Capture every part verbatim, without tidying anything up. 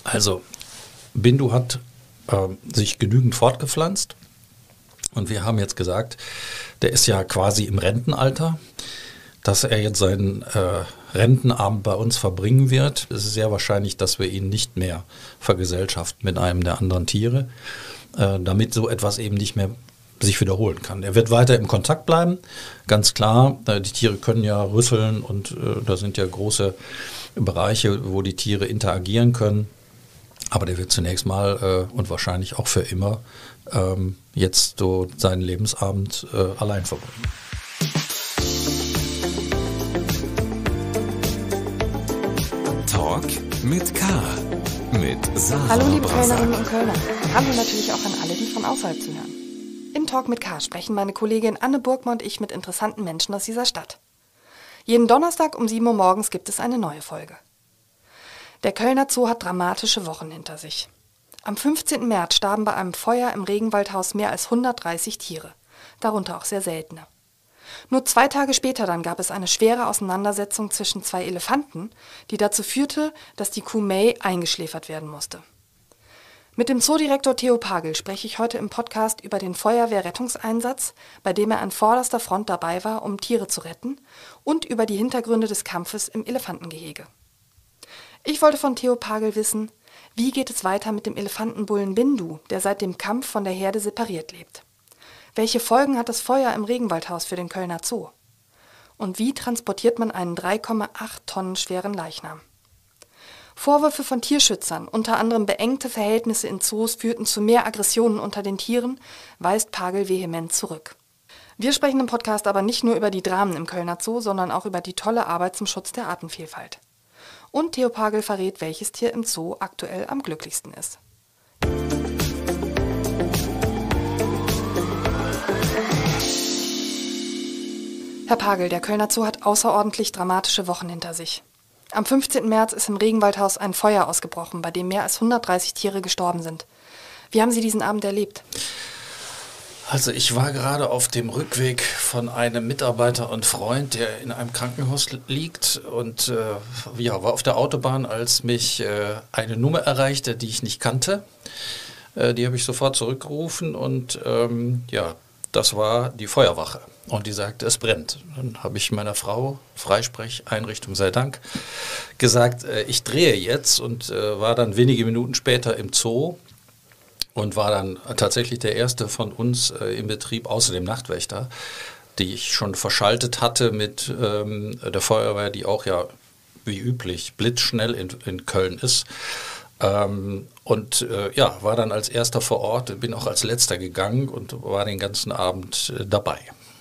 Also, Bindu hat äh, sich genügend fortgepflanzt und wir haben jetzt gesagt, der ist ja quasi im Rentenalter, dass er jetzt seinen äh, Rentenabend bei uns verbringen wird. Es ist sehr wahrscheinlich, dass wir ihn nicht mehr vergesellschaften mit einem der anderen Tiere, äh, damit so etwas eben nicht mehr sich wiederholen kann. Er wird weiter im Kontakt bleiben, ganz klar. Die Tiere können ja rüsseln und äh, da sind ja große Bereiche, wo die Tiere interagieren können. Aber der wird zunächst mal äh, und wahrscheinlich auch für immer ähm, jetzt so seinen Lebensabend äh, allein verbringen. Talk mit K. Mit Sarah Hallo liebe Brasak. Kölnerinnen und Kölner. Hallo natürlich auch an alle, die von außerhalb zuhören. Im Talk mit K sprechen meine Kollegin Anne Burgmann und ich mit interessanten Menschen aus dieser Stadt. Jeden Donnerstag um sieben Uhr morgens gibt es eine neue Folge. Der Kölner Zoo hat dramatische Wochen hinter sich. Am fünfzehnten März starben bei einem Feuer im Regenwaldhaus mehr als hundertdreißig Tiere, darunter auch sehr seltene. Nur zwei Tage später dann gab es eine schwere Auseinandersetzung zwischen zwei Elefanten, die dazu führte, dass die Kuh May eingeschläfert werden musste. Mit dem Zoodirektor Theo Pagel spreche ich heute im Podcast über den Feuerwehrrettungseinsatz, bei dem er an vorderster Front dabei war, um Tiere zu retten, und über die Hintergründe des Kampfes im Elefantengehege. Ich wollte von Theo Pagel wissen, wie geht es weiter mit dem Elefantenbullen Bindu, der seit dem Kampf von der Herde separiert lebt? Welche Folgen hat das Feuer im Regenwaldhaus für den Kölner Zoo? Und wie transportiert man einen drei Komma acht Tonnen schweren Leichnam? Vorwürfe von Tierschützern, unter anderem beengte Verhältnisse in Zoos, führten zu mehr Aggressionen unter den Tieren, weist Pagel vehement zurück. Wir sprechen im Podcast aber nicht nur über die Dramen im Kölner Zoo, sondern auch über die tolle Arbeit zum Schutz der Artenvielfalt. Und Theo Pagel verrät, welches Tier im Zoo aktuell am glücklichsten ist. Herr Pagel, der Kölner Zoo hat außerordentlich dramatische Wochen hinter sich. Am fünfzehnten März ist im Regenwaldhaus ein Feuer ausgebrochen, bei dem mehr als hundertdreißig Tiere gestorben sind. Wie haben Sie diesen Abend erlebt? Also ich war gerade auf dem Rückweg von einem Mitarbeiter und Freund, der in einem Krankenhaus liegt und äh, ja, war auf der Autobahn, als mich äh, eine Nummer erreichte, die ich nicht kannte. Äh, die habe ich sofort zurückgerufen und ähm, ja, das war die Feuerwache und die sagte, es brennt. Dann habe ich meiner Frau, Freisprecheinrichtung sei Dank, gesagt, äh, ich drehe jetzt und äh, war dann wenige Minuten später im Zoo. Und war dann tatsächlich der erste von uns äh, im Betrieb, außer dem Nachtwächter, die ich schon verschaltet hatte mit ähm, der Feuerwehr, die auch ja wie üblich blitzschnell in, in Köln ist. Ähm, und äh, ja, war dann als erster vor Ort, bin auch als letzter gegangen und war den ganzen Abend äh, dabei.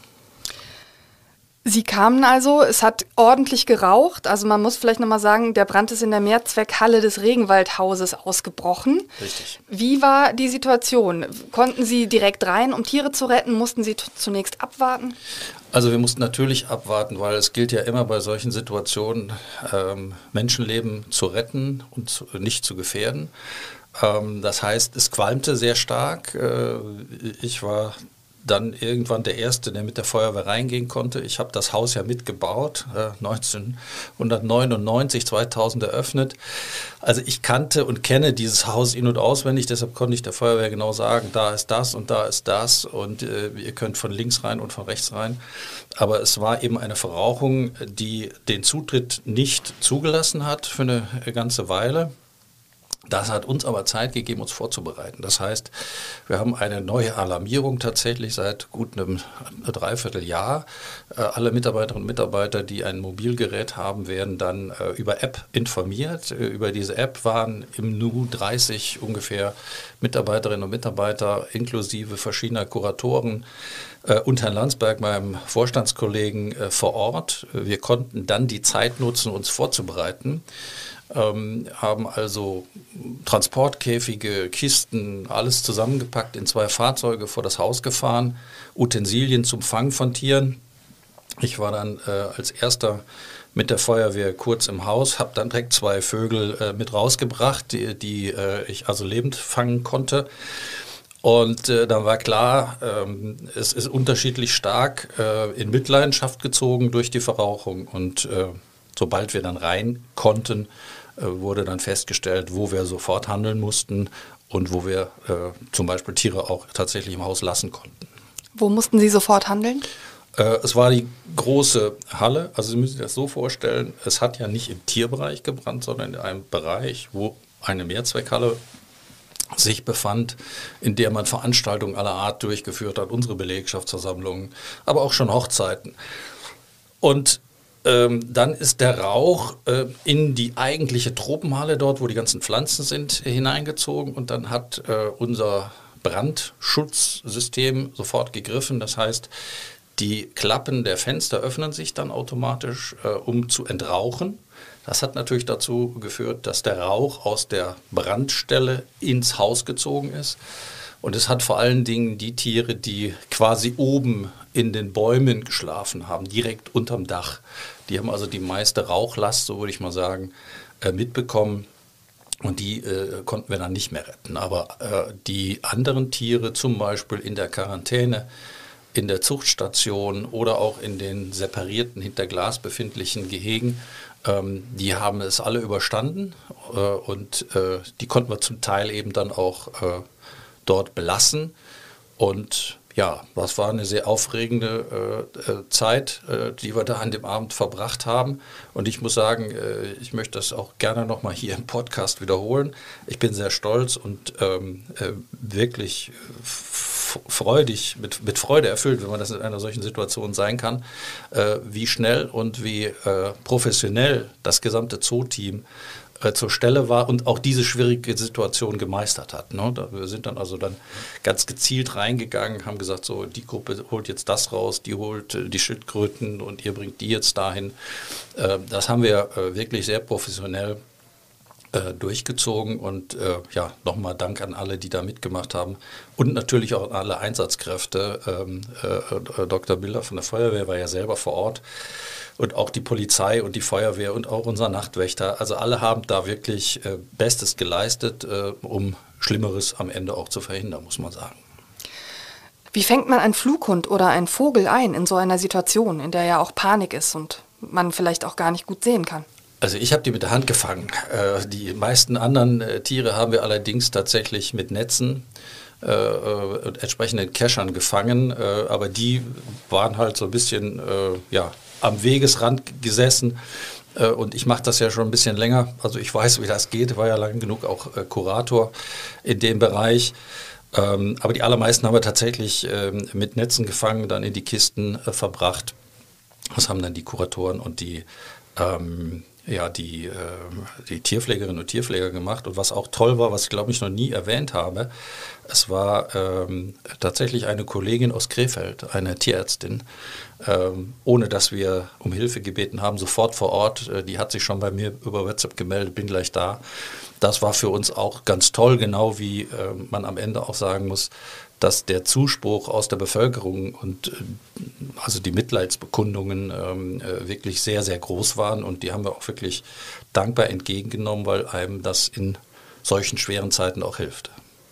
Sie kamen also, es hat ordentlich geraucht, also man muss vielleicht nochmal sagen, der Brand ist in der Mehrzweckhalle des Regenwaldhauses ausgebrochen. Richtig. Wie war die Situation? Konnten Sie direkt rein, um Tiere zu retten? Mussten Sie t- zunächst abwarten? Also wir mussten natürlich abwarten, weil es gilt ja immer bei solchen Situationen, ähm, Menschenleben zu retten und zu, nicht zu gefährden. Ähm, das heißt, es qualmte sehr stark. Äh, ich war dann irgendwann der Erste, der mit der Feuerwehr reingehen konnte. Ich habe das Haus ja mitgebaut, äh, neunzehnhundertneunundneunzig, zweitausend eröffnet. Also ich kannte und kenne dieses Haus in- und auswendig, deshalb konnte ich der Feuerwehr genau sagen, da ist das und da ist das und äh, ihr könnt von links rein und von rechts rein. Aber es war eben eine Verrauchung, die den Zutritt nicht zugelassen hat für eine ganze Weile. Das hat uns aber Zeit gegeben, uns vorzubereiten. Das heißt, wir haben eine neue Alarmierung tatsächlich seit gut einem Dreivierteljahr. Äh, alle Mitarbeiterinnen und Mitarbeiter, die ein Mobilgerät haben, werden dann äh, über App informiert. Äh, über diese App waren im Nu dreißig ungefähr Mitarbeiterinnen und Mitarbeiter inklusive verschiedener Kuratoren äh, und Herrn Landsberg, meinem Vorstandskollegen, äh, vor Ort. Wir konnten dann die Zeit nutzen, uns vorzubereiten. Ähm, haben also Transportkäfige, Kisten, alles zusammengepackt, in zwei Fahrzeuge vor das Haus gefahren, Utensilien zum Fang von Tieren. Ich war dann äh, als erster mit der Feuerwehr kurz im Haus, habe dann direkt zwei Vögel äh, mit rausgebracht, die, die äh, ich also lebend fangen konnte. Und äh, dann war klar, ähm, es ist unterschiedlich stark äh, in Mitleidenschaft gezogen durch die Verrauchung und äh, sobald wir dann rein konnten, äh, wurde dann festgestellt, wo wir sofort handeln mussten und wo wir äh, zum Beispiel Tiere auch tatsächlich im Haus lassen konnten. Wo mussten Sie sofort handeln? Äh, es war die große Halle, also Sie müssen sich das so vorstellen, es hat ja nicht im Tierbereich gebrannt, sondern in einem Bereich, wo eine Mehrzweckhalle sich befand, in der man Veranstaltungen aller Art durchgeführt hat, unsere Belegschaftsversammlungen, aber auch schon Hochzeiten. Und ähm, dann ist der Rauch äh, in die eigentliche Tropenhalle dort, wo die ganzen Pflanzen sind, hineingezogen und dann hat äh, unser Brandschutzsystem sofort gegriffen. Das heißt, die Klappen der Fenster öffnen sich dann automatisch, äh, um zu entrauchen. Das hat natürlich dazu geführt, dass der Rauch aus der Brandstelle ins Haus gezogen ist. Und es hat vor allen Dingen die Tiere, die quasi oben in den Bäumen geschlafen haben, direkt unterm Dach. Die haben also die meiste Rauchlast, so würde ich mal sagen, äh, mitbekommen. Und die äh, konnten wir dann nicht mehr retten. Aber äh, die anderen Tiere, zum Beispiel in der Quarantäne, in der Zuchtstation oder auch in den separierten, hinter Glas befindlichen Gehegen, ähm, die haben es alle überstanden äh, und äh, die konnten wir zum Teil eben dann auch äh, dort belassen. Und ja, das war eine sehr aufregende äh, äh, Zeit, äh, die wir da an dem Abend verbracht haben. Und ich muss sagen, äh, ich möchte das auch gerne nochmal hier im Podcast wiederholen. Ich bin sehr stolz und ähm, äh, wirklich freudig, mit, mit Freude erfüllt, wenn man das in einer solchen Situation sein kann, äh, wie schnell und wie äh, professionell das gesamte Zoo-Team äh, zur Stelle war und auch diese schwierige Situation gemeistert hat. Ne? Da, wir sind dann also dann ganz gezielt reingegangen, haben gesagt, so die Gruppe holt jetzt das raus, die holt äh, die Schildkröten und ihr bringt die jetzt dahin. Äh, das haben wir äh, wirklich sehr professionell durchgezogen und äh, ja, nochmal Dank an alle, die da mitgemacht haben und natürlich auch an alle Einsatzkräfte. Ähm, äh, Doktor Biller von der Feuerwehr war ja selber vor Ort und auch die Polizei und die Feuerwehr und auch unser Nachtwächter. Also alle haben da wirklich äh, Bestes geleistet, äh, um Schlimmeres am Ende auch zu verhindern, muss man sagen. Wie fängt man einen Flughund oder einen Vogel ein in so einer Situation, in der ja auch Panik ist und man vielleicht auch gar nicht gut sehen kann? Also ich habe die mit der Hand gefangen. Äh, die meisten anderen äh, Tiere haben wir allerdings tatsächlich mit Netzen äh, und entsprechenden Keschern gefangen. Äh, aber die waren halt so ein bisschen äh, ja, am Wegesrand gesessen. Äh, und ich mache das ja schon ein bisschen länger. Also ich weiß, wie das geht. War ja lang genug auch äh, Kurator in dem Bereich. Ähm, aber die allermeisten haben wir tatsächlich äh, mit Netzen gefangen, dann in die Kisten äh, verbracht. Das haben dann die Kuratoren und die ähm, ja, die, äh, die Tierpflegerinnen und Tierpfleger gemacht. Und was auch toll war, was ich glaube ich noch nie erwähnt habe, es war ähm, tatsächlich eine Kollegin aus Krefeld, eine Tierärztin, ähm, ohne dass wir um Hilfe gebeten haben, sofort vor Ort. Äh, die hat sich schon bei mir über WhatsApp gemeldet, bin gleich da. Das war für uns auch ganz toll, genau wie äh, man am Ende auch sagen muss, dass der Zuspruch aus der Bevölkerung und äh, also die Mitleidsbekundungen ähm, äh, wirklich sehr, sehr groß waren. Und die haben wir auch wirklich dankbar entgegengenommen, weil einem das in solchen schweren Zeiten auch hilft.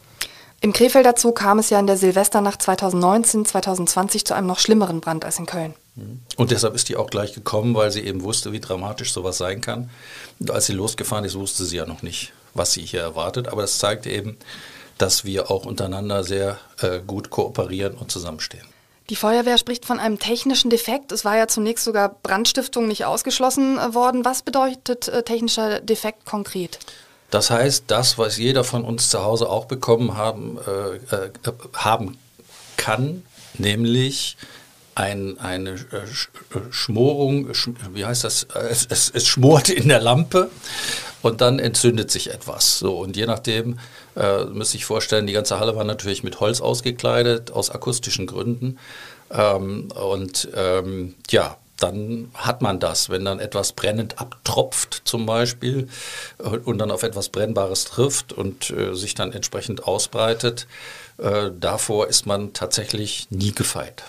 Im Krefelder Zoo kam es ja in der Silvesternacht zweitausendneunzehn, zweitausendzwanzig zu einem noch schlimmeren Brand als in Köln. Und deshalb ist die auch gleich gekommen, weil sie eben wusste, wie dramatisch sowas sein kann. Und als sie losgefahren ist, wusste sie ja noch nicht, was sie hier erwartet. Aber das zeigt eben, dass wir auch untereinander sehr äh, gut kooperieren und zusammenstehen. Die Feuerwehr spricht von einem technischen Defekt. Es war ja zunächst sogar Brandstiftung nicht ausgeschlossen äh, worden. Was bedeutet äh, technischer Defekt konkret? Das heißt, das, was jeder von uns zu Hause auch bekommen haben, äh, äh, haben kann, nämlich ein, eine äh, Schmorung, sch, wie heißt das, es, es, es schmort in der Lampe und dann entzündet sich etwas. So, und je nachdem, äh, müsst ihr euch vorstellen, die ganze Halle war natürlich mit Holz ausgekleidet, aus akustischen Gründen. Ähm, und ähm, ja, dann hat man das, wenn dann etwas brennend abtropft zum Beispiel und dann auf etwas Brennbares trifft und äh, sich dann entsprechend ausbreitet. Äh, davor ist man tatsächlich nie gefeit.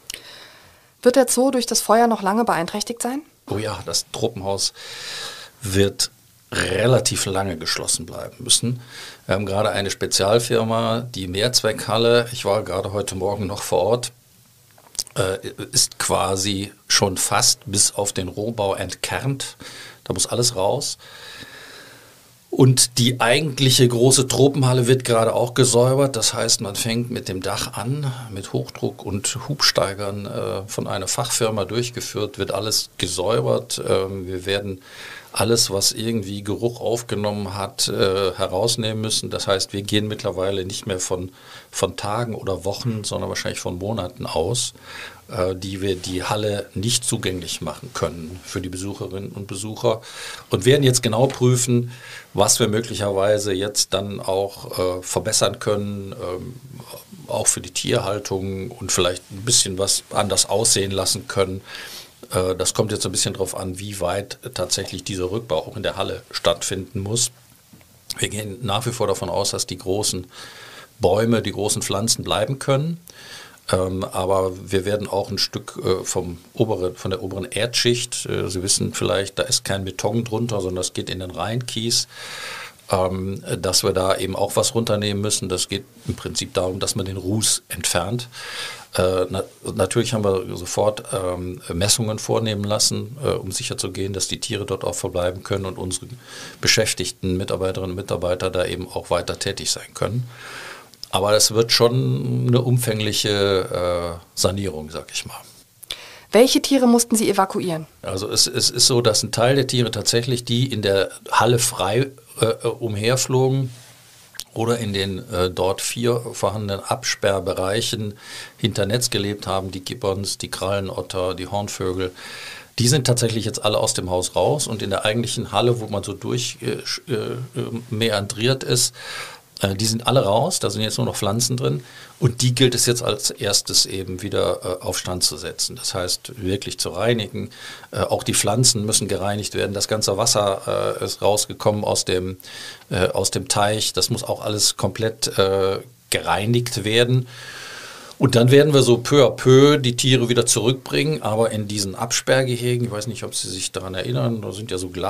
Wird der Zoo durch das Feuer noch lange beeinträchtigt sein? Oh ja, das Tropenhaus wird relativ lange geschlossen bleiben müssen. Wir haben gerade eine Spezialfirma, die Mehrzweckhalle, ich war gerade heute Morgen noch vor Ort, äh, ist quasi schon fast bis auf den Rohbau entkernt. Da muss alles raus. Und die eigentliche große Tropenhalle wird gerade auch gesäubert. Das heißt, man fängt mit dem Dach an, mit Hochdruck und Hubsteigern äh, von einer Fachfirma durchgeführt, wird alles gesäubert. Ähm, wir werden alles, was irgendwie Geruch aufgenommen hat, äh, herausnehmen müssen. Das heißt, wir gehen mittlerweile nicht mehr von, von Tagen oder Wochen, sondern wahrscheinlich von Monaten aus, äh, die wir die Halle nicht zugänglich machen können für die Besucherinnen und Besucher und werden jetzt genau prüfen, was wir möglicherweise jetzt dann auch äh, verbessern können, ähm, auch für die Tierhaltung und vielleicht ein bisschen was anders aussehen lassen können. Das kommt jetzt ein bisschen darauf an, wie weit tatsächlich dieser Rückbau auch in der Halle stattfinden muss. Wir gehen nach wie vor davon aus, dass die großen Bäume, die großen Pflanzen bleiben können. Ähm, aber wir werden auch ein Stück äh, vom oberen, von der oberen Erdschicht, äh, Sie wissen vielleicht, da ist kein Beton drunter, sondern das geht in den Rheinkies, ähm, dass wir da eben auch was runternehmen müssen. Das geht im Prinzip darum, dass man den Ruß entfernt. Äh, na, natürlich haben wir sofort ähm, Messungen vornehmen lassen, äh, um sicherzugehen, dass die Tiere dort auch verbleiben können und unsere beschäftigten Mitarbeiterinnen und Mitarbeiter da eben auch weiter tätig sein können. Aber es wird schon eine umfängliche äh, Sanierung, sag ich mal. Welche Tiere mussten Sie evakuieren? Also es, es ist so, dass ein Teil der Tiere tatsächlich, die in der Halle frei äh, umherflogen, oder in den äh, dort vier vorhandenen Absperrbereichen hinter Netz gelebt haben, die Gibbons, die Krallenotter, die Hornvögel, die sind tatsächlich jetzt alle aus dem Haus raus und in der eigentlichen Halle, wo man so durch äh, äh, meandriert ist, äh, die sind alle raus, da sind jetzt nur noch Pflanzen drin und die gilt es jetzt als erstes eben wieder äh, auf Stand zu setzen. Das heißt, wirklich zu reinigen, äh, auch die Pflanzen müssen gereinigt werden, das ganze Wasser äh, ist rausgekommen aus dem, äh, aus dem Teich, das muss auch alles komplett äh, gereinigt werden. Und dann werden wir so peu à peu die Tiere wieder zurückbringen, aber in diesen Absperrgehegen, ich weiß nicht, ob Sie sich daran erinnern, da sind ja so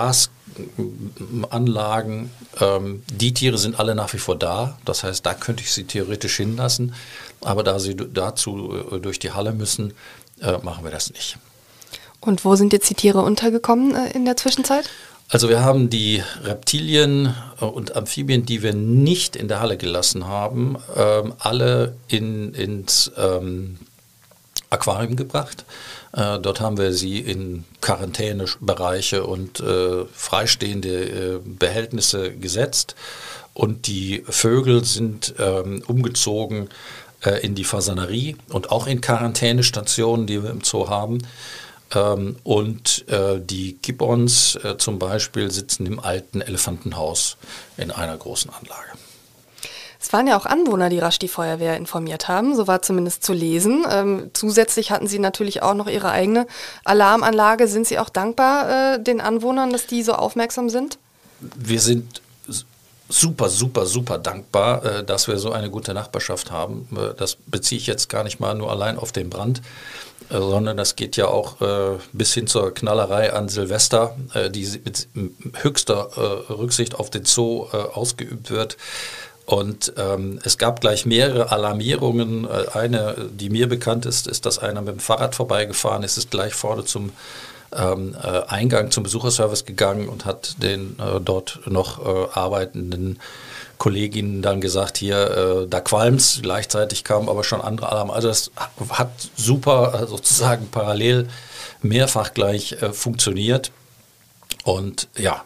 Glasanlagen, ähm, die Tiere sind alle nach wie vor da, das heißt, da könnte ich sie theoretisch hinlassen, aber da sie dazu äh, durch die Halle müssen, äh, machen wir das nicht. Und wo sind jetzt die Tiere untergekommen äh, in der Zwischenzeit? Also wir haben die Reptilien und Amphibien, die wir nicht in der Halle gelassen haben, ähm, alle in, ins ähm, Aquarium gebracht. Äh, dort haben wir sie in Quarantänebereiche und äh, freistehende äh, Behältnisse gesetzt. Und die Vögel sind ähm, umgezogen äh, in die Fasanerie und auch in Quarantänestationen, die wir im Zoo haben. Ähm, und äh, die Gibbons äh, zum Beispiel sitzen im alten Elefantenhaus in einer großen Anlage. Es waren ja auch Anwohner, die rasch die Feuerwehr informiert haben, so war zumindest zu lesen. Ähm, zusätzlich hatten Sie natürlich auch noch Ihre eigene Alarmanlage. Sind Sie auch dankbar äh, den Anwohnern, dass die so aufmerksam sind? Wir sind super, super, super dankbar, äh, dass wir so eine gute Nachbarschaft haben. Äh, das beziehe ich jetzt gar nicht mal nur allein auf den Brand, sondern das geht ja auch äh, bis hin zur Knallerei an Silvester, äh, die mit höchster äh, Rücksicht auf den Zoo äh, ausgeübt wird. Und ähm, es gab gleich mehrere Alarmierungen. Äh, eine, die mir bekannt ist, ist, dass einer mit dem Fahrrad vorbeigefahren ist, ist gleich vorne zum ähm, äh, Eingang zum Besucherservice gegangen und hat den äh, dort noch äh, arbeitenden Kolleginnen dann gesagt, hier, äh, da qualmt's. Gleichzeitig kamen aber schon andere Alarme. Also das hat super äh, sozusagen parallel mehrfach gleich äh, funktioniert. Und ja,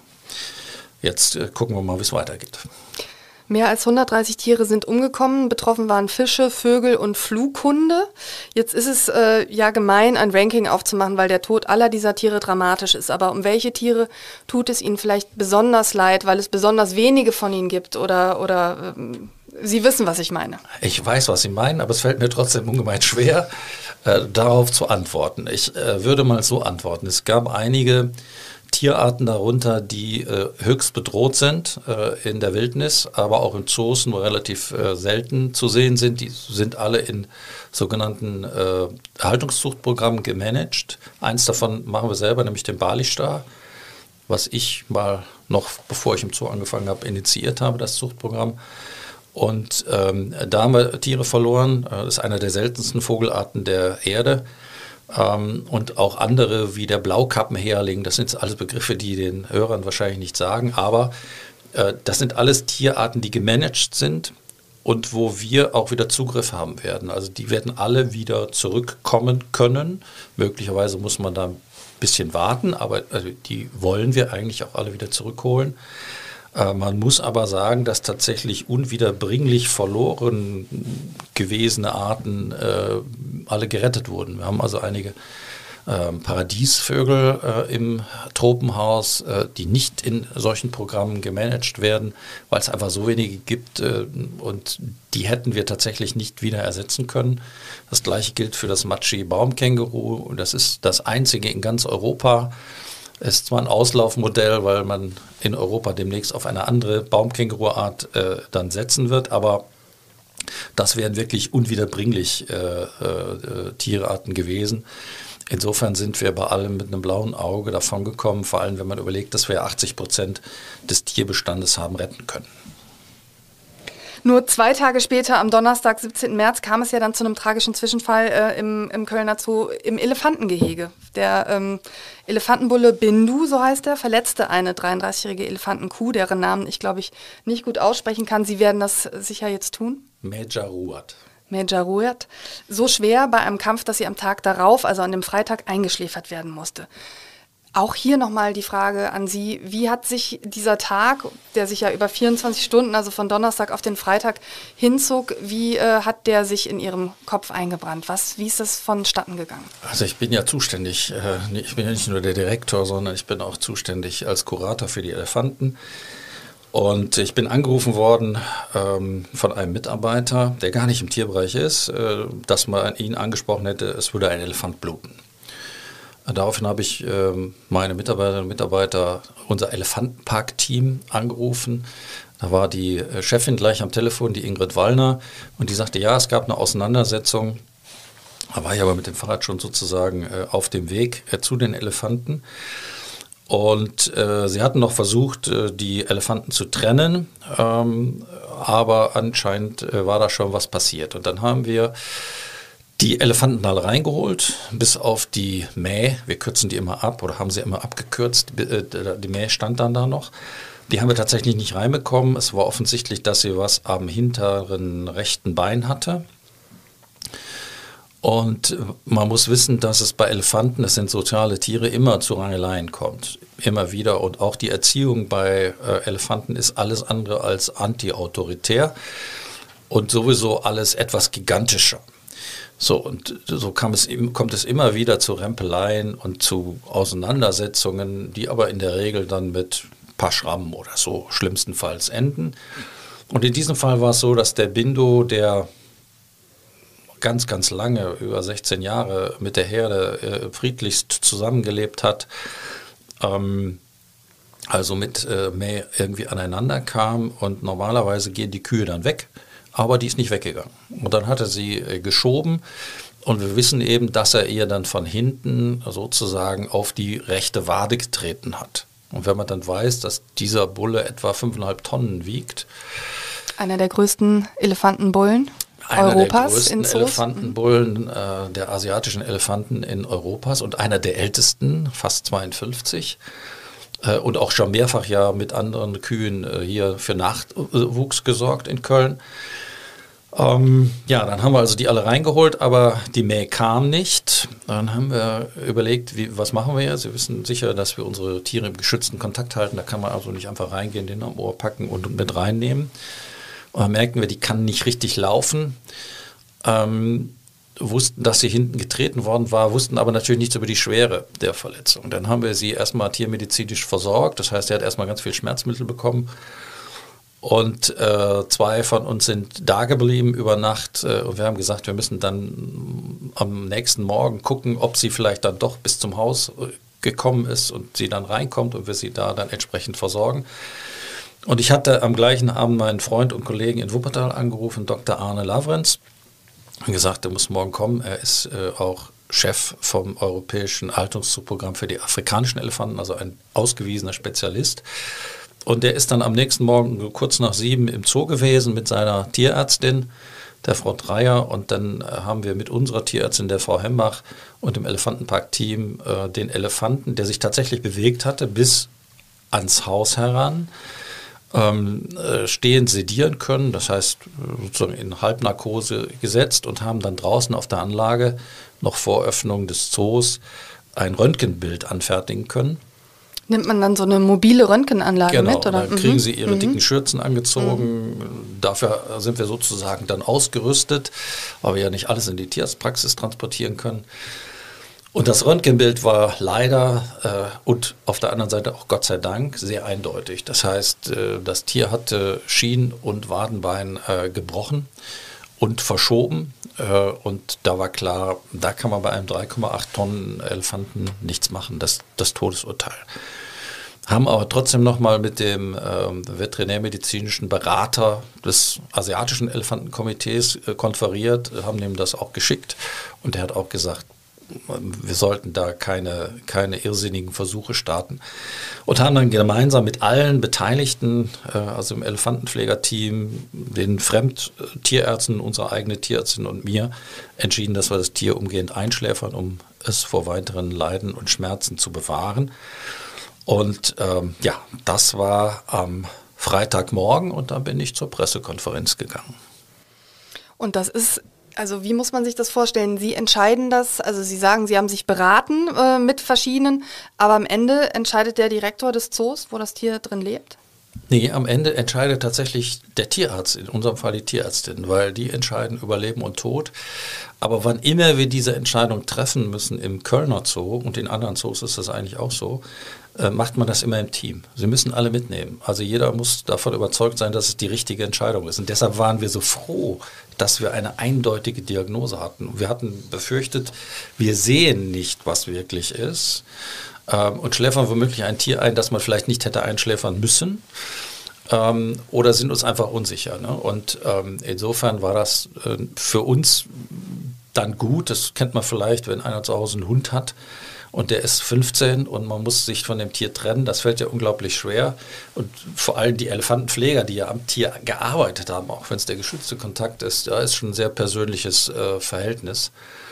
jetzt äh, gucken wir mal, wie es weitergeht. Mehr als hundertdreißig Tiere sind umgekommen. Betroffen waren Fische, Vögel und Flughunde. Jetzt ist es äh, ja gemein, ein Ranking aufzumachen, weil der Tod aller dieser Tiere dramatisch ist. Aber um welche Tiere tut es Ihnen vielleicht besonders leid, weil es besonders wenige von ihnen gibt? Oder, oder ähm, Sie wissen, was ich meine. Ich weiß, was Sie meinen, aber es fällt mir trotzdem ungemein schwer, äh, darauf zu antworten. Ich äh, würde mal so antworten. Es gab einige Tierarten darunter, die äh, höchst bedroht sind äh, in der Wildnis, aber auch in Zoos nur relativ äh, selten zu sehen sind. Die sind alle in sogenannten äh, Erhaltungszuchtprogrammen gemanagt. Eins davon machen wir selber, nämlich den Bali-Star, was ich mal noch, bevor ich im Zoo angefangen habe, initiiert habe, das Zuchtprogramm. Und ähm, da haben wir Tiere verloren. Das ist einer der seltensten Vogelarten der Erde. Ähm, und auch andere wie der Blaukappenhäherling, das sind alles Begriffe, die den Hörern wahrscheinlich nicht sagen, aber Äh, das sind alles Tierarten, die gemanagt sind und wo wir auch wieder Zugriff haben werden. Also die werden alle wieder zurückkommen können. Möglicherweise muss man da ein bisschen warten, aber also die wollen wir eigentlich auch alle wieder zurückholen. Äh, man muss aber sagen, dass tatsächlich unwiederbringlich verloren gewesene Arten äh, alle gerettet wurden. Wir haben also einige äh, Paradiesvögel äh, im Tropenhaus, äh, die nicht in solchen Programmen gemanagt werden, weil es einfach so wenige gibt äh, und die hätten wir tatsächlich nicht wieder ersetzen können. Das gleiche gilt für das Matschi-Baumkänguru und das ist das einzige in ganz Europa. Es ist zwar ein Auslaufmodell, weil man in Europa demnächst auf eine andere Baumkänguruart äh, dann setzen wird, aber das wären wirklich unwiederbringlich äh, äh, Tierarten gewesen. Insofern sind wir bei allem mit einem blauen Auge davon gekommen, vor allem wenn man überlegt, dass wir achtzig Prozent des Tierbestandes haben retten können. Nur zwei Tage später, am Donnerstag, siebzehnten März, kam es ja dann zu einem tragischen Zwischenfall äh, im, im Kölner Zoo im Elefantengehege. Der ähm, Elefantenbulle Bindu, so heißt er, verletzte eine dreiunddreißigjährige Elefantenkuh, deren Namen ich, glaube ich, nicht gut aussprechen kann. Sie werden das sicher jetzt tun. Mejaruat. Mejaruat. So schwer bei einem Kampf, dass sie am Tag darauf, also an dem Freitag, eingeschläfert werden musste. Auch hier nochmal die Frage an Sie, wie hat sich dieser Tag, der sich ja über vierundzwanzig Stunden, also von Donnerstag auf den Freitag hinzog, wie äh, hat der sich in Ihrem Kopf eingebrannt? Was, wie ist das vonstatten gegangen? Also ich bin ja zuständig, äh, ich bin ja nicht nur der Direktor, sondern ich bin auch zuständig als Kurator für die Elefanten. Und ich bin angerufen worden ähm, von einem Mitarbeiter, der gar nicht im Tierbereich ist, äh, dass man ihn angesprochen hätte, es würde ein Elefant bluten. Daraufhin habe ich äh, meine Mitarbeiterinnen und Mitarbeiter, unser Elefantenpark-Team angerufen. Da war die Chefin gleich am Telefon, die Ingrid Wallner, und die sagte, ja, es gab eine Auseinandersetzung. Da war ich aber mit dem Fahrrad schon sozusagen äh, auf dem Weg äh, zu den Elefanten. Und äh, sie hatten noch versucht, äh, die Elefanten zu trennen, ähm, aber anscheinend äh, war da schon was passiert. Und dann haben wir die Elefanten alle reingeholt, bis auf die Mäh. Wir kürzen die immer ab oder haben sie immer abgekürzt. Die Mäh stand dann da noch. Die haben wir tatsächlich nicht reinbekommen. Es war offensichtlich, dass sie was am hinteren rechten Bein hatte. Und man muss wissen, dass es bei Elefanten, das sind soziale Tiere, immer zu Rangeleien kommt. Immer wieder. Und auch die Erziehung bei äh, Elefanten ist alles andere als anti-autoritär und sowieso alles etwas gigantischer. So, und so kam es, kommt es immer wieder zu Rempeleien und zu Auseinandersetzungen, die aber in der Regel dann mit ein paar Schrammen oder so schlimmstenfalls enden. Und in diesem Fall war es so, dass der Bindu, der ganz, ganz lange, über sechzehn Jahre mit der Herde äh, friedlichst zusammengelebt hat, ähm, also mit äh, Mäh irgendwie aneinander kam, und normalerweise gehen die Kühe dann weg. Aber die ist nicht weggegangen. Und dann hat er sie äh, geschoben, und wir wissen eben, dass er ihr dann von hinten sozusagen auf die rechte Wade getreten hat. Und wenn man dann weiß, dass dieser Bulle etwa fünfeinhalb Tonnen wiegt. Einer der größten Elefantenbullen einer Europas. Der größten in Zoos. Elefantenbullen äh, der asiatischen Elefanten in Europas und einer der ältesten, fast zweiundfünfzig. Äh, und auch schon mehrfach ja mit anderen Kühen äh, hier für Nachwuchs gesorgt in Köln. Ähm, ja, dann haben wir also die alle reingeholt, aber die Mäh kam nicht. Dann haben wir überlegt, wie, was machen wir jetzt? Sie wissen sicher, dass wir unsere Tiere im geschützten Kontakt halten. Da kann man also nicht einfach reingehen, den am Ohr packen und mit reinnehmen. Und dann merken wir, die kann nicht richtig laufen. Ähm, wussten, dass sie hinten getreten worden war, wussten aber natürlich nichts über die Schwere der Verletzung. Dann haben wir sie erstmal tiermedizinisch versorgt. Das heißt, sie hat erstmal ganz viel Schmerzmittel bekommen. Und äh, zwei von uns sind da geblieben über Nacht, äh, und wir haben gesagt, wir müssen dann am nächsten Morgen gucken, ob sie vielleicht dann doch bis zum Haus äh, gekommen ist und sie dann reinkommt und wir sie da dann entsprechend versorgen. Und ich hatte am gleichen Abend meinen Freund und Kollegen in Wuppertal angerufen, Doktor Arne Lavrenz, und gesagt, er muss morgen kommen. Er ist äh, auch Chef vom Europäischen Haltungszuchtprogramm für die afrikanischen Elefanten, also ein ausgewiesener Spezialist. Und der ist dann am nächsten Morgen kurz nach sieben im Zoo gewesen mit seiner Tierärztin, der Frau Dreyer. Und dann haben wir mit unserer Tierärztin, der Frau Hembach, und dem Elefantenpark-Team äh, den Elefanten, der sich tatsächlich bewegt hatte, bis ans Haus heran, ähm, äh, stehend sedieren können, das heißt sozusagen in Halbnarkose gesetzt und haben dann draußen auf der Anlage noch vor Öffnung des Zoos ein Röntgenbild anfertigen können. Nimmt man dann so eine mobile Röntgenanlage genau, mit? Oder? Dann kriegen mhm. sie ihre mhm. dicken Schürzen angezogen. Mhm. Dafür sind wir sozusagen dann ausgerüstet, weil wir ja nicht alles in die Tierarztpraxis transportieren können. Und das Röntgenbild war leider äh, und auf der anderen Seite auch Gott sei Dank sehr eindeutig. Das heißt, äh, das Tier hatte Schien- und Wadenbein äh, gebrochen und verschoben. Äh, und da war klar, da kann man bei einem drei Komma acht Tonnen Elefanten nichts machen, das, das Todesurteil. Haben aber trotzdem nochmal mit dem ähm, veterinärmedizinischen Berater des asiatischen Elefantenkomitees äh, konferiert, haben ihm das auch geschickt und er hat auch gesagt, wir sollten da keine, keine irrsinnigen Versuche starten und haben dann gemeinsam mit allen Beteiligten, äh, also im Elefantenpflegerteam, den Fremdtierärzten, unsere eigene Tierärztin und mir, entschieden, dass wir das Tier umgehend einschläfern, um es vor weiteren Leiden und Schmerzen zu bewahren. Und ähm, ja, das war am Freitagmorgen und dann bin ich zur Pressekonferenz gegangen. Und das ist, also wie muss man sich das vorstellen? Sie entscheiden das, also Sie sagen, Sie haben sich beraten äh, mit verschiedenen, aber am Ende entscheidet der Direktor des Zoos, wo das Tier drin lebt? Nee, am Ende entscheidet tatsächlich der Tierarzt, in unserem Fall die Tierärztin, weil die entscheiden über Leben und Tod. Aber wann immer wir diese Entscheidung treffen müssen im Kölner Zoo und in anderen Zoos ist das eigentlich auch so, äh, macht man das immer im Team. Sie müssen alle mitnehmen. Also jeder muss davon überzeugt sein, dass es die richtige Entscheidung ist. Und deshalb waren wir so froh, dass wir eine eindeutige Diagnose hatten. Wir hatten befürchtet, wir sehen nicht, was wirklich ist. Ähm, und schläfern womöglich ein Tier ein, das man vielleicht nicht hätte einschläfern müssen ähm, oder sind uns einfach unsicher. Ne? Und ähm, insofern war das äh, für uns dann gut. Das kennt man vielleicht, wenn einer zu Hause einen Hund hat und der ist fünfzehn und man muss sich von dem Tier trennen. Das fällt ja unglaublich schwer. Und vor allem die Elefantenpfleger, die ja am Tier gearbeitet haben, auch wenn es der geschützte Kontakt ist, da ist schon ein sehr persönliches äh, Verhältnis.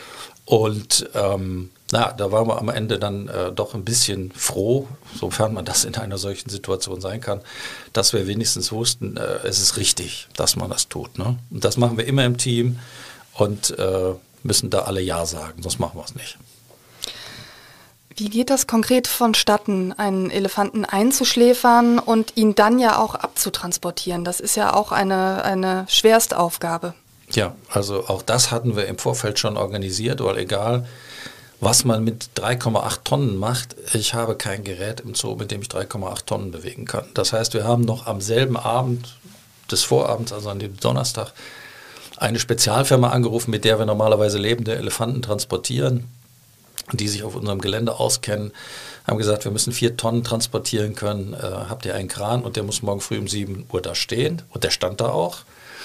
Und ähm, na, da waren wir am Ende dann äh, doch ein bisschen froh, sofern man das in einer solchen Situation sein kann, dass wir wenigstens wussten, äh, es ist richtig, dass man das tut. Ne? Und das machen wir immer im Team und äh, müssen da alle Ja sagen, sonst machen wir es nicht. Wie geht das konkret vonstatten, einen Elefanten einzuschläfern und ihn dann ja auch abzutransportieren? Das ist ja auch eine, eine Schwerstaufgabe. Ja, also auch das hatten wir im Vorfeld schon organisiert, weil egal, was man mit drei Komma acht Tonnen macht, ich habe kein Gerät im Zoo, mit dem ich drei Komma acht Tonnen bewegen kann. Das heißt, wir haben noch am selben Abend des Vorabends, also an dem Donnerstag, eine Spezialfirma angerufen, mit der wir normalerweise lebende Elefanten transportieren, die sich auf unserem Gelände auskennen, haben gesagt, wir müssen vier Tonnen transportieren können, äh, habt ihr einen Kran und der muss morgen früh um sieben Uhr da stehen und der stand da auch.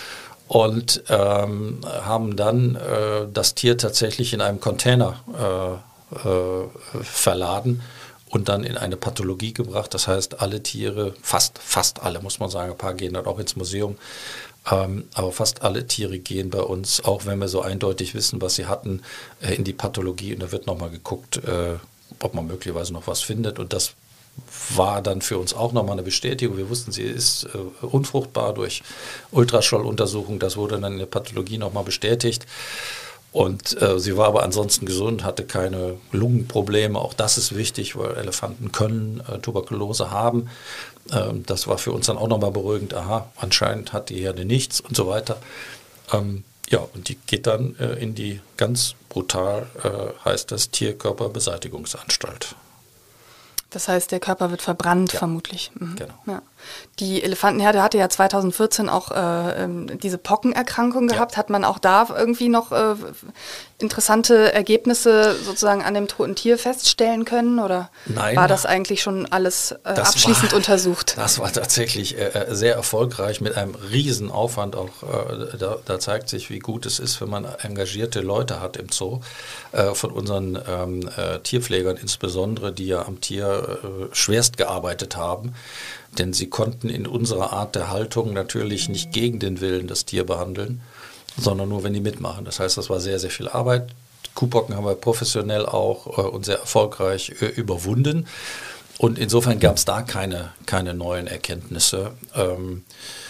Und ähm, haben dann äh, das Tier tatsächlich in einem Container äh, äh, verladen und dann in eine Pathologie gebracht. Das heißt, alle Tiere, fast, fast alle, muss man sagen, ein paar gehen dann auch ins Museum, ähm, aber fast alle Tiere gehen bei uns, auch wenn wir so eindeutig wissen, was sie hatten, äh, in die Pathologie. Und da wird nochmal geguckt, äh, ob man möglicherweise noch was findet. Und das war dann für uns auch nochmal eine Bestätigung. Wir wussten, sie ist äh, unfruchtbar durch Ultraschalluntersuchung. Das wurde dann in der Pathologie nochmal bestätigt. Und äh, sie war aber ansonsten gesund, hatte keine Lungenprobleme. Auch das ist wichtig, weil Elefanten können äh, Tuberkulose haben. Ähm, das war für uns dann auch nochmal beruhigend. Aha, anscheinend hat die Herde nichts und so weiter. Ähm, ja, und die geht dann äh, in die ganz brutal, äh, heißt das, Tierkörperbeseitigungsanstalt. Das heißt, der Körper wird verbrannt, ja, vermutlich. Mhm. Genau. Ja. Die Elefantenherde hatte ja zweitausendvierzehn auch äh, ähm, diese Pockenerkrankung gehabt. Ja. Hat man auch da irgendwie noch äh, interessante Ergebnisse sozusagen an dem toten Tier feststellen können? Oder Nein, war das eigentlich schon alles äh, abschließend war, untersucht? Das war tatsächlich äh, sehr erfolgreich mit einem riesen Aufwand. Auch äh, da, da zeigt sich, wie gut es ist, wenn man engagierte Leute hat im Zoo. Äh, von unseren ähm, äh, Tierpflegern insbesondere, die ja am Tier äh, schwerst gearbeitet haben. Denn sie konnten in unserer Art der Haltung natürlich nicht gegen den Willen das Tier behandeln, sondern nur, wenn die mitmachen. Das heißt, das war sehr, sehr viel Arbeit. Kuhpocken haben wir professionell auch äh, und sehr erfolgreich äh, überwunden. Und insofern gab es da keine, keine neuen Erkenntnisse. Ähm,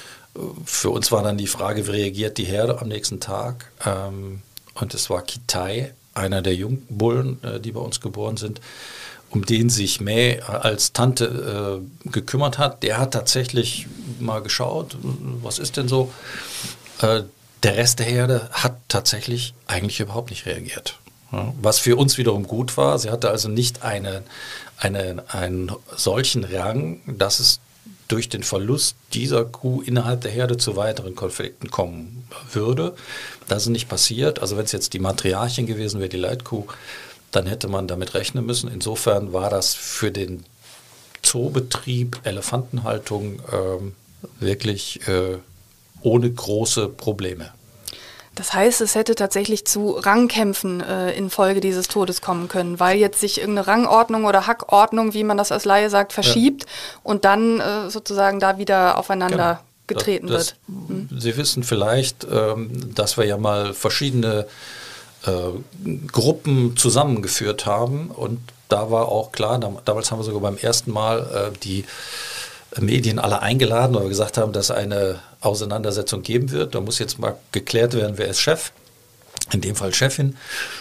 für uns war dann die Frage, wie reagiert die Herde am nächsten Tag? Ähm, und es war Kitai, einer der Jungbullen, äh, die bei uns geboren sind, um den sich May als Tante äh, gekümmert hat. Der hat tatsächlich mal geschaut, was ist denn so. Äh, der Rest der Herde hat tatsächlich eigentlich überhaupt nicht reagiert. Ja, was für uns wiederum gut war. Sie hatte also nicht eine, eine, einen solchen Rang, dass es durch den Verlust dieser Kuh innerhalb der Herde zu weiteren Konflikten kommen würde. Das ist nicht passiert. Also wenn es jetzt die Matriarchin gewesen wäre, die Leitkuh, dann hätte man damit rechnen müssen. Insofern war das für den Zoobetrieb, Elefantenhaltung ähm, wirklich äh, ohne große Probleme. Das heißt, es hätte tatsächlich zu Rangkämpfen äh, infolge dieses Todes kommen können, weil jetzt sich irgendeine Rangordnung oder Hackordnung, wie man das als Laie sagt, verschiebt ja. und dann äh, sozusagen da wieder aufeinander genau. getreten das, das, wird. Hm. Sie wissen vielleicht, ähm, dass wir ja mal verschiedene äh, Gruppen zusammengeführt haben und da war auch klar, damals haben wir sogar beim ersten Mal äh, die Medien alle eingeladen, weil wir gesagt haben, dass es eine Auseinandersetzung geben wird. Da muss jetzt mal geklärt werden, wer ist Chef, in dem Fall Chefin.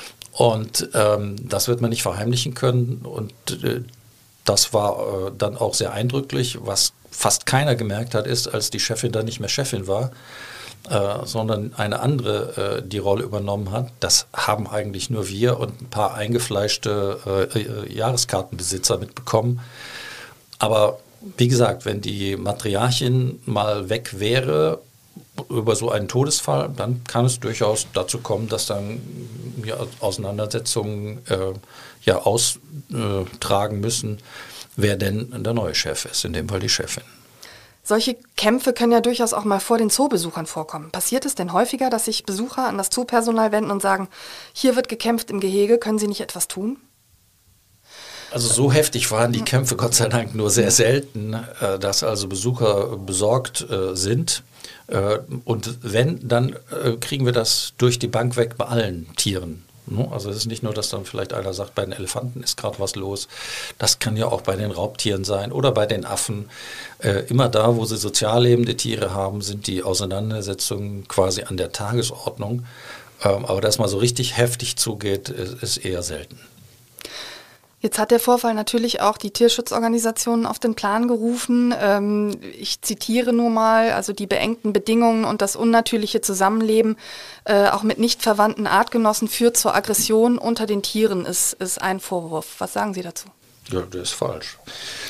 Und ähm, das wird man nicht verheimlichen können. Und äh, das war äh, dann auch sehr eindrücklich. Was fast keiner gemerkt hat, ist, als die Chefin dann nicht mehr Chefin war, äh, sondern eine andere äh, die Rolle übernommen hat. Das haben eigentlich nur wir und ein paar eingefleischte äh, Jahreskartenbesitzer mitbekommen. Aber wie gesagt, wenn die Matriarchin mal weg wäre über so einen Todesfall, dann kann es durchaus dazu kommen, dass dann ja, Auseinandersetzungen äh, ja, austragen müssen, wer denn der neue Chef ist, in dem Fall die Chefin. Solche Kämpfe können ja durchaus auch mal vor den Zoobesuchern vorkommen. Passiert es denn häufiger, dass sich Besucher an das Zoopersonal wenden und sagen, hier wird gekämpft im Gehege, können Sie nicht etwas tun? Also so heftig waren die Kämpfe Gott sei Dank nur sehr selten, dass also Besucher besorgt sind. Und wenn, dann kriegen wir das durch die Bank weg bei allen Tieren. Also es ist nicht nur, dass dann vielleicht einer sagt, bei den Elefanten ist gerade was los. Das kann ja auch bei den Raubtieren sein oder bei den Affen. Immer da, wo sie sozial lebende Tiere haben, sind die Auseinandersetzungen quasi an der Tagesordnung. Aber dass mal so richtig heftig zugeht, ist eher selten. Jetzt hat der Vorfall natürlich auch die Tierschutzorganisationen auf den Plan gerufen. Ähm, ich zitiere nur mal, also die beengten Bedingungen und das unnatürliche Zusammenleben, äh, auch mit nicht verwandten Artgenossen, führt zur Aggression unter den Tieren, ist, ist ein Vorwurf. Was sagen Sie dazu? Ja, das ist falsch.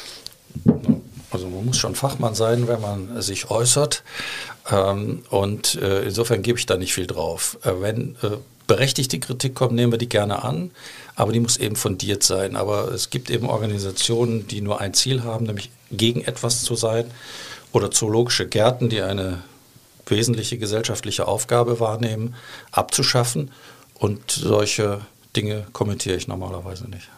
Also man muss schon Fachmann sein, wenn man sich äußert. Ähm, und äh, insofern gebe ich da nicht viel drauf. Äh, wenn äh, berechtigte Kritik kommt, nehmen wir die gerne an. Aber die muss eben fundiert sein. Aber es gibt eben Organisationen, die nur ein Ziel haben, nämlich gegen etwas zu sein. Oder zoologische Gärten, die eine wesentliche gesellschaftliche Aufgabe wahrnehmen, abzuschaffen. Und solche Dinge kommentiere ich normalerweise nicht.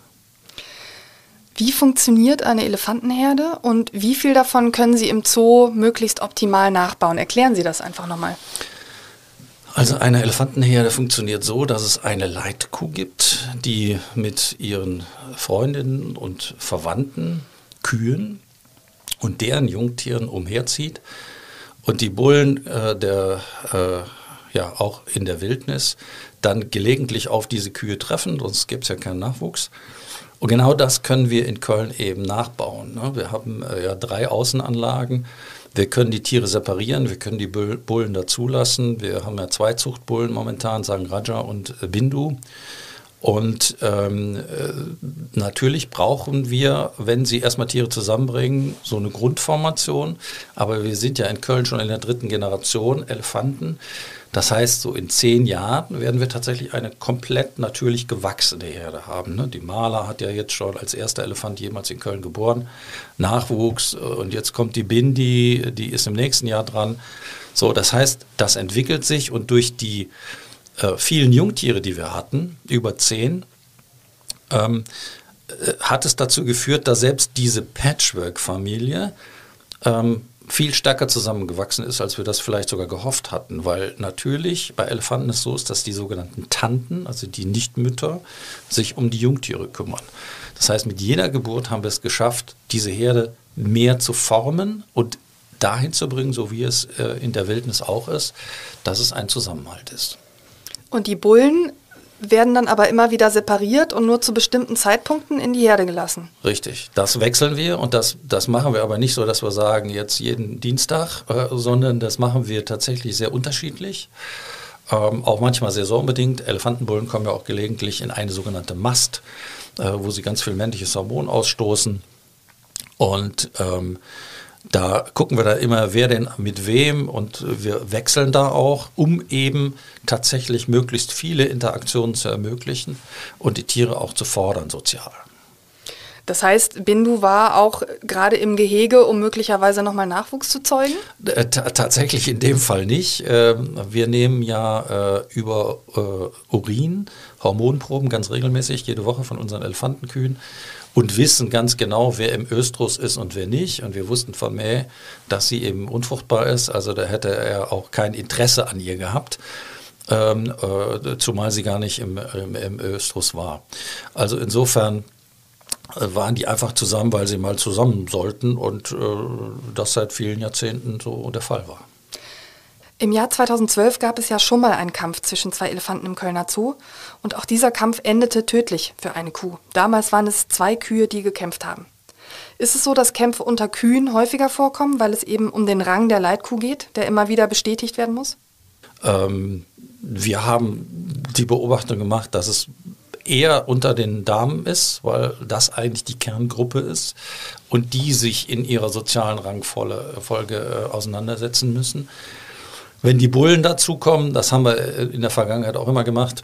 Wie funktioniert eine Elefantenherde und wie viel davon können Sie im Zoo möglichst optimal nachbauen? Erklären Sie das einfach nochmal. Also eine Elefantenherde funktioniert so, dass es eine Leitkuh gibt, die mit ihren Freundinnen und Verwandten, Kühen und deren Jungtieren umherzieht und die Bullen, äh, der, äh, ja auch in der Wildnis, dann gelegentlich auf diese Kühe treffen, sonst gibt es ja keinen Nachwuchs. Und genau das können wir in Köln eben nachbauen. Ne? Wir haben äh, ja drei Außenanlagen. Wir können die Tiere separieren, wir können die Bullen dazulassen. Wir haben ja zwei Zuchtbullen momentan, Sangraja und Bindu. Und ähm, äh, natürlich brauchen wir, wenn sie erstmal Tiere zusammenbringen, so eine Grundformation. Aber wir sind ja in Köln schon in der dritten Generation Elefanten. Das heißt, so in zehn Jahren werden wir tatsächlich eine komplett natürlich gewachsene Herde haben. Ne? Die Mala hat ja jetzt schon als erster Elefant jemals in Köln geboren, Nachwuchs. Und jetzt kommt die Bindi, die ist im nächsten Jahr dran. So, das heißt, das entwickelt sich und durch die äh, vielen Jungtiere, die wir hatten, über zehn, ähm, äh, hat es dazu geführt, dass selbst diese Patchwork-Familie ähm, viel stärker zusammengewachsen ist, als wir das vielleicht sogar gehofft hatten, weil natürlich bei Elefanten es so ist, dass die sogenannten Tanten, also die Nichtmütter, sich um die Jungtiere kümmern. Das heißt, mit jeder Geburt haben wir es geschafft, diese Herde mehr zu formen und dahin zu bringen, so wie es äh, in der Wildnis auch ist, dass es ein Zusammenhalt ist. Und die Bullen werden dann aber immer wieder separiert und nur zu bestimmten Zeitpunkten in die Herde gelassen. Richtig, das wechseln wir und das, das machen wir aber nicht so, dass wir sagen, jetzt jeden Dienstag, äh, sondern das machen wir tatsächlich sehr unterschiedlich, ähm, auch manchmal saisonbedingt. Elefantenbullen kommen ja auch gelegentlich in eine sogenannte Mast, äh, wo sie ganz viel männliches Hormon ausstoßen und ähm, da gucken wir da immer, wer denn mit wem und wir wechseln da auch, um eben tatsächlich möglichst viele Interaktionen zu ermöglichen und die Tiere auch zu fordern sozial. Das heißt, Bindu war auch gerade im Gehege, um möglicherweise nochmal Nachwuchs zu zeugen? T- tatsächlich in dem Fall nicht. Wir nehmen ja über Urin Hormonproben ganz regelmäßig, jede Woche von unseren Elefantenkühen. Und wissen ganz genau, wer im Östrus ist und wer nicht. Und wir wussten von Mäh, dass sie eben unfruchtbar ist. Also da hätte er auch kein Interesse an ihr gehabt, ähm, äh, zumal sie gar nicht im, im, im Östrus war. Also insofern äh, waren die einfach zusammen, weil sie mal zusammen sollten und äh, das seit vielen Jahrzehnten so der Fall war. Im Jahr zweitausendzwölf gab es ja schon mal einen Kampf zwischen zwei Elefanten im Kölner Zoo und auch dieser Kampf endete tödlich für eine Kuh. Damals waren es zwei Kühe, die gekämpft haben. Ist es so, dass Kämpfe unter Kühen häufiger vorkommen, weil es eben um den Rang der Leitkuh geht, der immer wieder bestätigt werden muss? Ähm, wir haben die Beobachtung gemacht, dass es eher unter den Damen ist, weil das eigentlich die Kerngruppe ist und die sich in ihrer sozialen Rangfolge äh, auseinandersetzen müssen. Wenn die Bullen dazukommen, das haben wir in der Vergangenheit auch immer gemacht,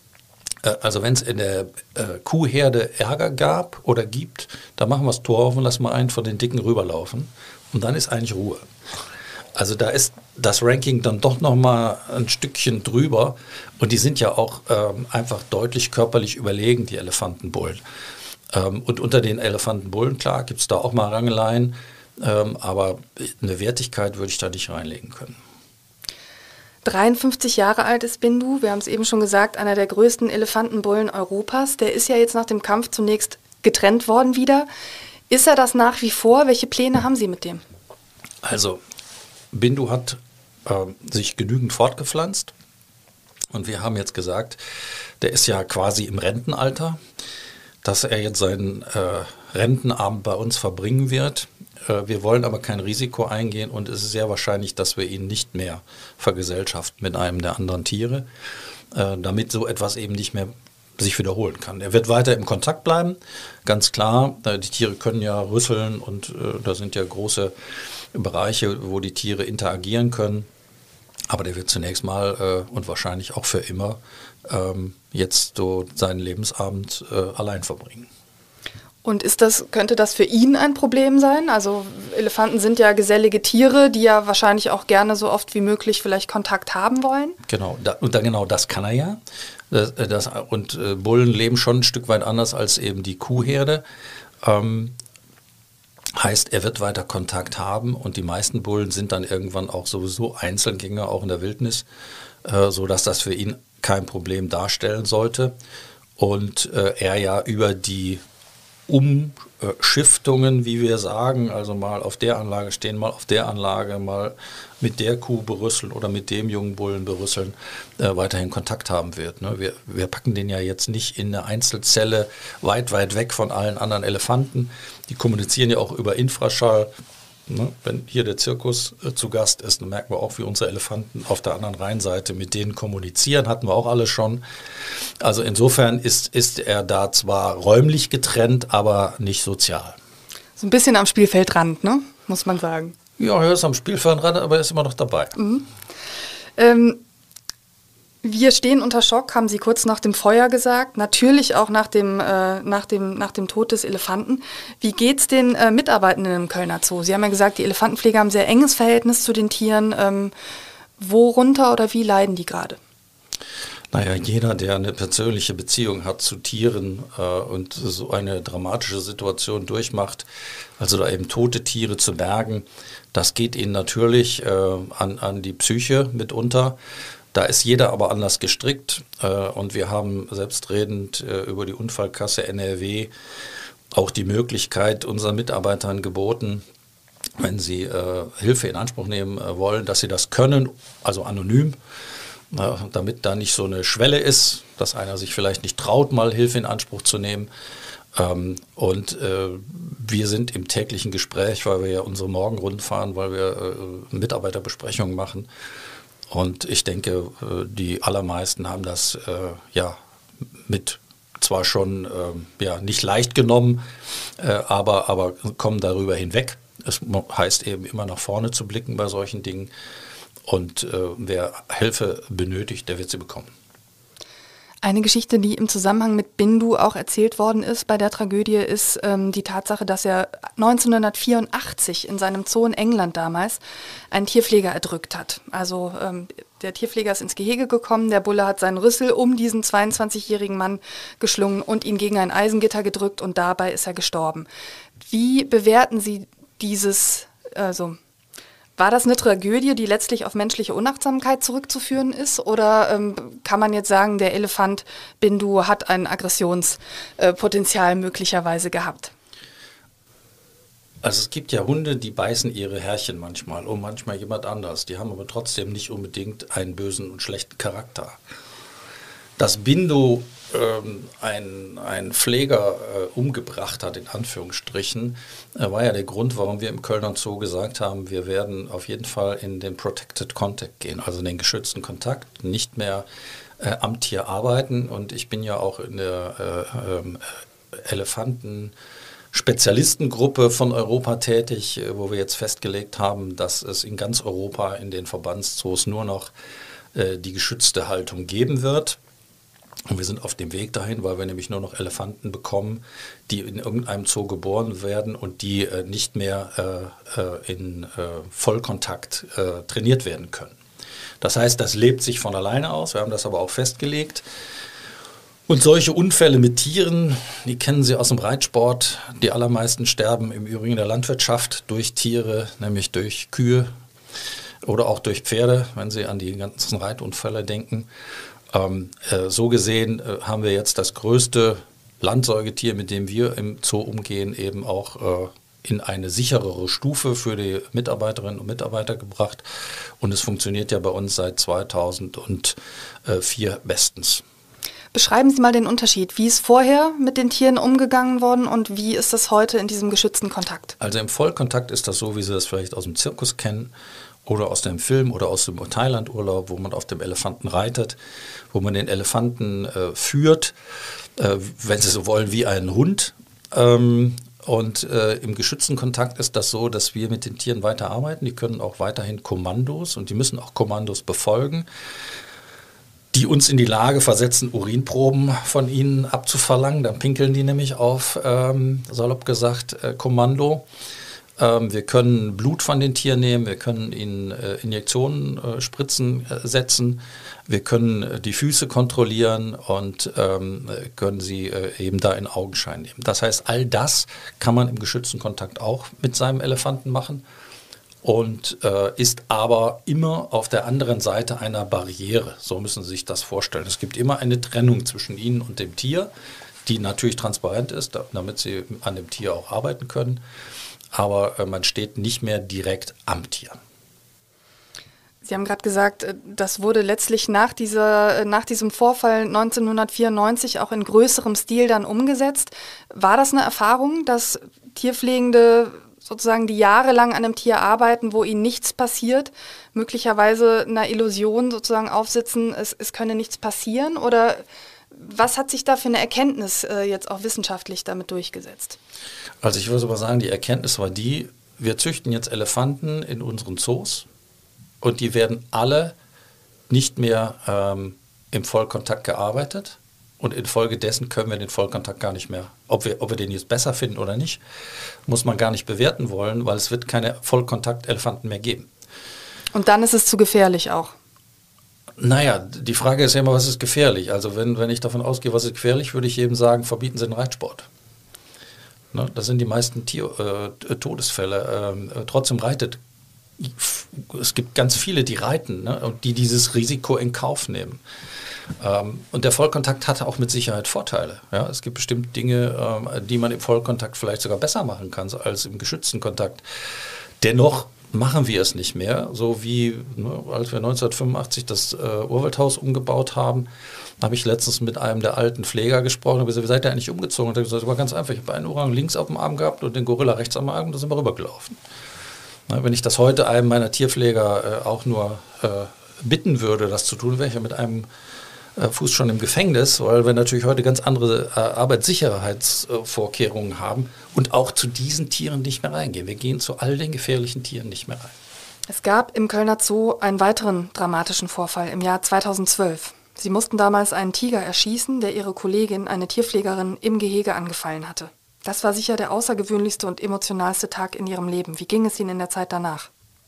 also wenn es in der äh, Kuhherde Ärger gab oder gibt, dann machen wir das Tor auf und lassen mal einen von den Dicken rüberlaufen und dann ist eigentlich Ruhe. Also da ist das Ranking dann doch nochmal ein Stückchen drüber und die sind ja auch ähm, einfach deutlich körperlich überlegen, die Elefantenbullen. Ähm, und unter den Elefantenbullen, klar, gibt es da auch mal Rangeleien, ähm, aber eine Wertigkeit würde ich da nicht reinlegen können. dreiundfünfzig Jahre alt ist Bindu, wir haben es eben schon gesagt, einer der größten Elefantenbullen Europas. Der ist ja jetzt nach dem Kampf zunächst getrennt worden wieder. Ist er das nach wie vor? Welche Pläne haben Sie mit dem? Also, Bindu hat äh, sich genügend fortgepflanzt und wir haben jetzt gesagt, der ist ja quasi im Rentenalter, dass er jetzt seinen äh, Rentenabend bei uns verbringen wird. Wir wollen aber kein Risiko eingehen und es ist sehr wahrscheinlich, dass wir ihn nicht mehr vergesellschaften mit einem der anderen Tiere, äh, damit so etwas eben nicht mehr sich wiederholen kann. Er wird weiter im Kontakt bleiben, ganz klar. Äh, die Tiere können ja rüsseln und äh, da sind ja große Bereiche, wo die Tiere interagieren können. Aber der wird zunächst mal äh, und wahrscheinlich auch für immer ähm, jetzt so seinen Lebensabend äh, allein verbringen. Und ist das, könnte das für ihn ein Problem sein? Also Elefanten sind ja gesellige Tiere, die ja wahrscheinlich auch gerne so oft wie möglich vielleicht Kontakt haben wollen. Genau, da, und da, genau das kann er ja. Das, das, und äh, Bullen leben schon ein Stück weit anders als eben die Kuhherde. Ähm, heißt, er wird weiter Kontakt haben und die meisten Bullen sind dann irgendwann auch sowieso Einzelgänger, auch in der Wildnis, äh, sodass das für ihn kein Problem darstellen sollte. Und äh, er ja über die Umschiftungen, wie wir sagen, also mal auf der Anlage stehen, mal auf der Anlage, mal mit der Kuh berüsseln oder mit dem jungen Bullen berüsseln, äh, weiterhin Kontakt haben wird. Ne? Wir, wir packen den ja jetzt nicht in eine Einzelzelle weit, weit weg von allen anderen Elefanten. Die kommunizieren ja auch über Infraschall. Ne? Wenn hier der Zirkus äh, zu Gast ist, dann merken wir auch, wie unsere Elefanten auf der anderen Rheinseite mit denen kommunizieren, hatten wir auch alle schon. Also insofern ist, ist er da zwar räumlich getrennt, aber nicht sozial. So ein bisschen am Spielfeldrand, ne? Muss man sagen. Ja, er ist am Spielfeldrand, aber er ist immer noch dabei. Mhm. Ähm, wir stehen unter Schock, haben Sie kurz nach dem Feuer gesagt. Natürlich auch nach dem, äh, nach dem, nach dem Tod des Elefanten. Wie geht es den äh, Mitarbeitenden im Kölner Zoo? Sie haben ja gesagt, die Elefantenpfleger haben ein sehr enges Verhältnis zu den Tieren. Ähm, worunter oder wie leiden die gerade? Naja, jeder, der eine persönliche Beziehung hat zu Tieren äh, und so eine dramatische Situation durchmacht, also da eben tote Tiere zu bergen, das geht ihnen natürlich äh, an, an die Psyche mitunter. Da ist jeder aber anders gestrickt äh, und wir haben selbstredend äh, über die Unfallkasse N R W auch die Möglichkeit unseren Mitarbeitern geboten, wenn sie äh, Hilfe in Anspruch nehmen äh, wollen, dass sie das können, also anonym, äh, damit da nicht so eine Schwelle ist, dass einer sich vielleicht nicht traut, mal Hilfe in Anspruch zu nehmen. Ähm, und äh, wir sind im täglichen Gespräch, weil wir ja unsere Morgenrunden fahren, weil wir äh, Mitarbeiterbesprechungen machen. Und ich denke, äh, die allermeisten haben das äh, ja mit zwar schon äh, ja, nicht leicht genommen, äh, aber, aber kommen darüber hinweg. Es heißt eben immer nach vorne zu blicken bei solchen Dingen. Und äh, wer Hilfe benötigt, der wird sie bekommen. Eine Geschichte, die im Zusammenhang mit Bindu auch erzählt worden ist bei der Tragödie, ist ähm, die Tatsache, dass er neunzehnhundertvierundachtzig in seinem Zoo in England damals einen Tierpfleger erdrückt hat. Also ähm, der Tierpfleger ist ins Gehege gekommen, der Bulle hat seinen Rüssel um diesen zweiundzwanzigjährigen Mann geschlungen und ihn gegen ein Eisengitter gedrückt und dabei ist er gestorben. Wie bewerten Sie dieses, also war das eine Tragödie, die letztlich auf menschliche Unachtsamkeit zurückzuführen ist? Oder ähm, kann man jetzt sagen, der Elefant Bindu hat ein Aggressionspotenzial möglicherweise gehabt? Also es gibt ja Hunde, die beißen ihre Herrchen manchmal und manchmal jemand anders. Die haben aber trotzdem nicht unbedingt einen bösen und schlechten Charakter. Dass Bindu ähm, einen, einen Pfleger äh, umgebracht hat, in Anführungsstrichen, äh, war ja der Grund, warum wir im Kölner Zoo gesagt haben, wir werden auf jeden Fall in den Protected Contact gehen, also in den geschützten Kontakt, nicht mehr äh, am Tier arbeiten. Und ich bin ja auch in der äh, äh, Elefanten- Spezialistengruppe von Europa tätig, wo wir jetzt festgelegt haben, dass es in ganz Europa in den Verbandszoos nur noch äh, die geschützte Haltung geben wird. Und wir sind auf dem Weg dahin, weil wir nämlich nur noch Elefanten bekommen, die in irgendeinem Zoo geboren werden und die äh, nicht mehr äh, äh, in äh, Vollkontakt äh, trainiert werden können. Das heißt, das lebt sich von alleine aus. Wir haben das aber auch festgelegt. Und solche Unfälle mit Tieren, die kennen Sie aus dem Reitsport. Die allermeisten sterben im Übrigen in der Landwirtschaft durch Tiere, nämlich durch Kühe oder auch durch Pferde, wenn Sie an die ganzen Reitunfälle denken. Ähm, äh, so gesehen äh, haben wir jetzt das größte Landsäugetier, mit dem wir im Zoo umgehen, eben auch äh, in eine sicherere Stufe für die Mitarbeiterinnen und Mitarbeiter gebracht. Und es funktioniert ja bei uns seit zweitausendvier bestens. Beschreiben Sie mal den Unterschied. Wie ist vorher mit den Tieren umgegangen worden und wie ist das heute in diesem geschützten Kontakt? Also im Vollkontakt ist das so, wie Sie das vielleicht aus dem Zirkus kennen oder aus dem Film oder aus dem Thailand-Urlaub, wo man auf dem Elefanten reitet, wo man den Elefanten äh, führt, äh, wenn Sie so wollen, wie einen Hund. Ähm, und äh, im geschützten Kontakt ist das so, dass wir mit den Tieren weiterarbeiten. Die können auch weiterhin Kommandos und die müssen auch Kommandos befolgen, die uns in die Lage versetzen, Urinproben von ihnen abzuverlangen. Dann pinkeln die nämlich auf, ähm, salopp gesagt, äh, Kommando. Ähm, wir können Blut von den Tieren nehmen, wir können ihnen äh, Injektionen, äh, Spritzen äh, setzen, wir können äh, die Füße kontrollieren und ähm, können sie äh, eben da in Augenschein nehmen. Das heißt, all das kann man im geschützten Kontakt auch mit seinem Elefanten machen. Und äh, ist aber immer auf der anderen Seite einer Barriere. So müssen Sie sich das vorstellen. Es gibt immer eine Trennung zwischen Ihnen und dem Tier, die natürlich transparent ist, damit Sie an dem Tier auch arbeiten können. Aber äh, man steht nicht mehr direkt am Tier. Sie haben gerade gesagt, das wurde letztlich nach, dieser, nach diesem Vorfall neunzehnhundertvierundneunzig auch in größerem Stil dann umgesetzt. War das eine Erfahrung, dass Tierpflegende sozusagen die jahrelang an einem Tier arbeiten, wo ihnen nichts passiert, möglicherweise einer Illusion sozusagen aufsitzen, es, es könne nichts passieren? Oder was hat sich da für eine Erkenntnis äh, jetzt auch wissenschaftlich damit durchgesetzt? Also ich würde mal sagen, die Erkenntnis war die, wir züchten jetzt Elefanten in unseren Zoos und die werden alle nicht mehr ähm, im Vollkontakt gearbeitet. Und infolgedessen können wir den Vollkontakt gar nicht mehr, ob wir, ob wir den jetzt besser finden oder nicht, muss man gar nicht bewerten wollen, weil es wird keine Vollkontakt-Elefanten mehr geben. Und dann ist es zu gefährlich auch? Naja, die Frage ist ja immer, was ist gefährlich? Also wenn, wenn ich davon ausgehe, was ist gefährlich, würde ich jedem sagen, verbieten Sie den Reitsport. Ne, das sind die meisten Tier, äh, Todesfälle. Ähm, trotzdem reitet es gibt ganz viele, die reiten, ne, und die dieses Risiko in Kauf nehmen. Ähm, und der Vollkontakt hatte auch mit Sicherheit Vorteile. Ja? Es gibt bestimmt Dinge, ähm, die man im Vollkontakt vielleicht sogar besser machen kann als im geschützten Kontakt. Dennoch machen wir es nicht mehr, so wie ne, als wir neunzehnhundertfünfundachtzig das äh, Urwaldhaus umgebaut haben, habe ich letztens mit einem der alten Pfleger gesprochen und gesagt, wie seid ihr eigentlich umgezogen? Und er hat gesagt, das war ganz einfach, ich habe einen Orang links auf dem Arm gehabt und den Gorilla rechts am Arm und da sind wir rübergelaufen. Na, wenn ich das heute einem meiner Tierpfleger äh, auch nur äh, bitten würde, das zu tun, wäre ich ja mit einem Fuß schon im Gefängnis, weil wir natürlich heute ganz andere äh, Arbeitssicherheitsvorkehrungen haben und auch zu diesen Tieren nicht mehr reingehen. Wir gehen zu all den gefährlichen Tieren nicht mehr rein. Es gab im Kölner Zoo einen weiteren dramatischen Vorfall im Jahr zweitausendzwölf. Sie mussten damals einen Tiger erschießen, der ihre Kollegin, eine Tierpflegerin, im Gehege angefallen hatte. Das war sicher der außergewöhnlichste und emotionalste Tag in ihrem Leben. Wie ging es Ihnen in der Zeit danach?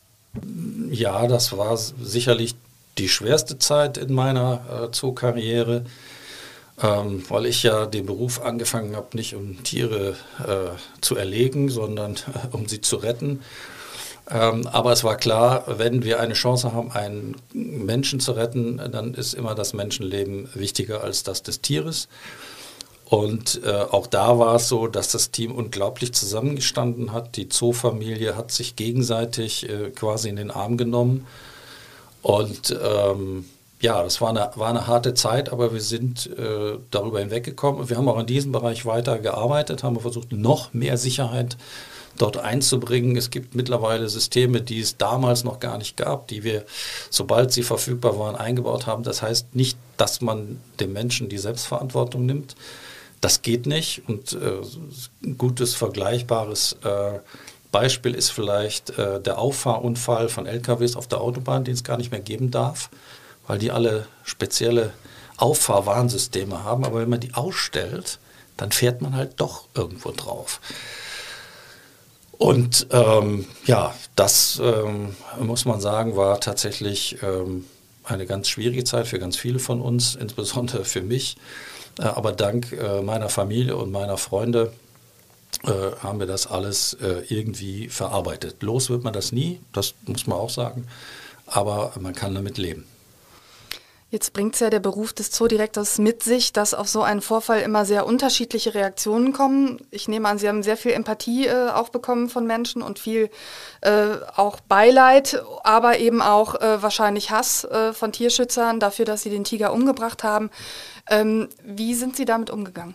Ja, das war sicherlich die schwerste Zeit in meiner äh, Zoo-Karriere, ähm, weil ich ja den Beruf angefangen habe, nicht um Tiere äh, zu erlegen, sondern äh, um sie zu retten. Ähm, aber es war klar, wenn wir eine Chance haben, einen Menschen zu retten, dann ist immer das Menschenleben wichtiger als das des Tieres. Und äh, auch da war es so, dass das Team unglaublich zusammengestanden hat. Die Zoo-Familie hat sich gegenseitig äh, quasi in den Arm genommen. Und ähm, ja, das war eine, war eine harte Zeit, aber wir sind äh, darüber hinweggekommen. Und wir haben auch in diesem Bereich weiter gearbeitet, haben versucht, noch mehr Sicherheit dort einzubringen. Es gibt mittlerweile Systeme, die es damals noch gar nicht gab, die wir, sobald sie verfügbar waren, eingebaut haben. Das heißt nicht, dass man dem Menschen die Selbstverantwortung nimmt. Das geht nicht. Und äh, ein gutes, vergleichbares äh, Beispiel ist vielleicht äh, der Auffahrunfall von L K Ws auf der Autobahn, den es gar nicht mehr geben darf, weil die alle spezielle Auffahrwarnsysteme haben. Aber wenn man die ausstellt, dann fährt man halt doch irgendwo drauf. Und ähm, ja, das ähm, muss man sagen, war tatsächlich ähm, eine ganz schwierige Zeit für ganz viele von uns, insbesondere für mich. Äh, aber dank äh, meiner Familie und meiner Freunde Äh, haben wir das alles äh, irgendwie verarbeitet. Los wird man das nie, das muss man auch sagen, aber man kann damit leben. Jetzt bringt es ja der Beruf des Zoodirektors mit sich, dass auf so einen Vorfall immer sehr unterschiedliche Reaktionen kommen. Ich nehme an, Sie haben sehr viel Empathie äh, auch bekommen von Menschen und viel äh, auch Beileid, aber eben auch äh, wahrscheinlich Hass äh, von Tierschützern dafür, dass sie den Tiger umgebracht haben. Ähm, wie sind Sie damit umgegangen?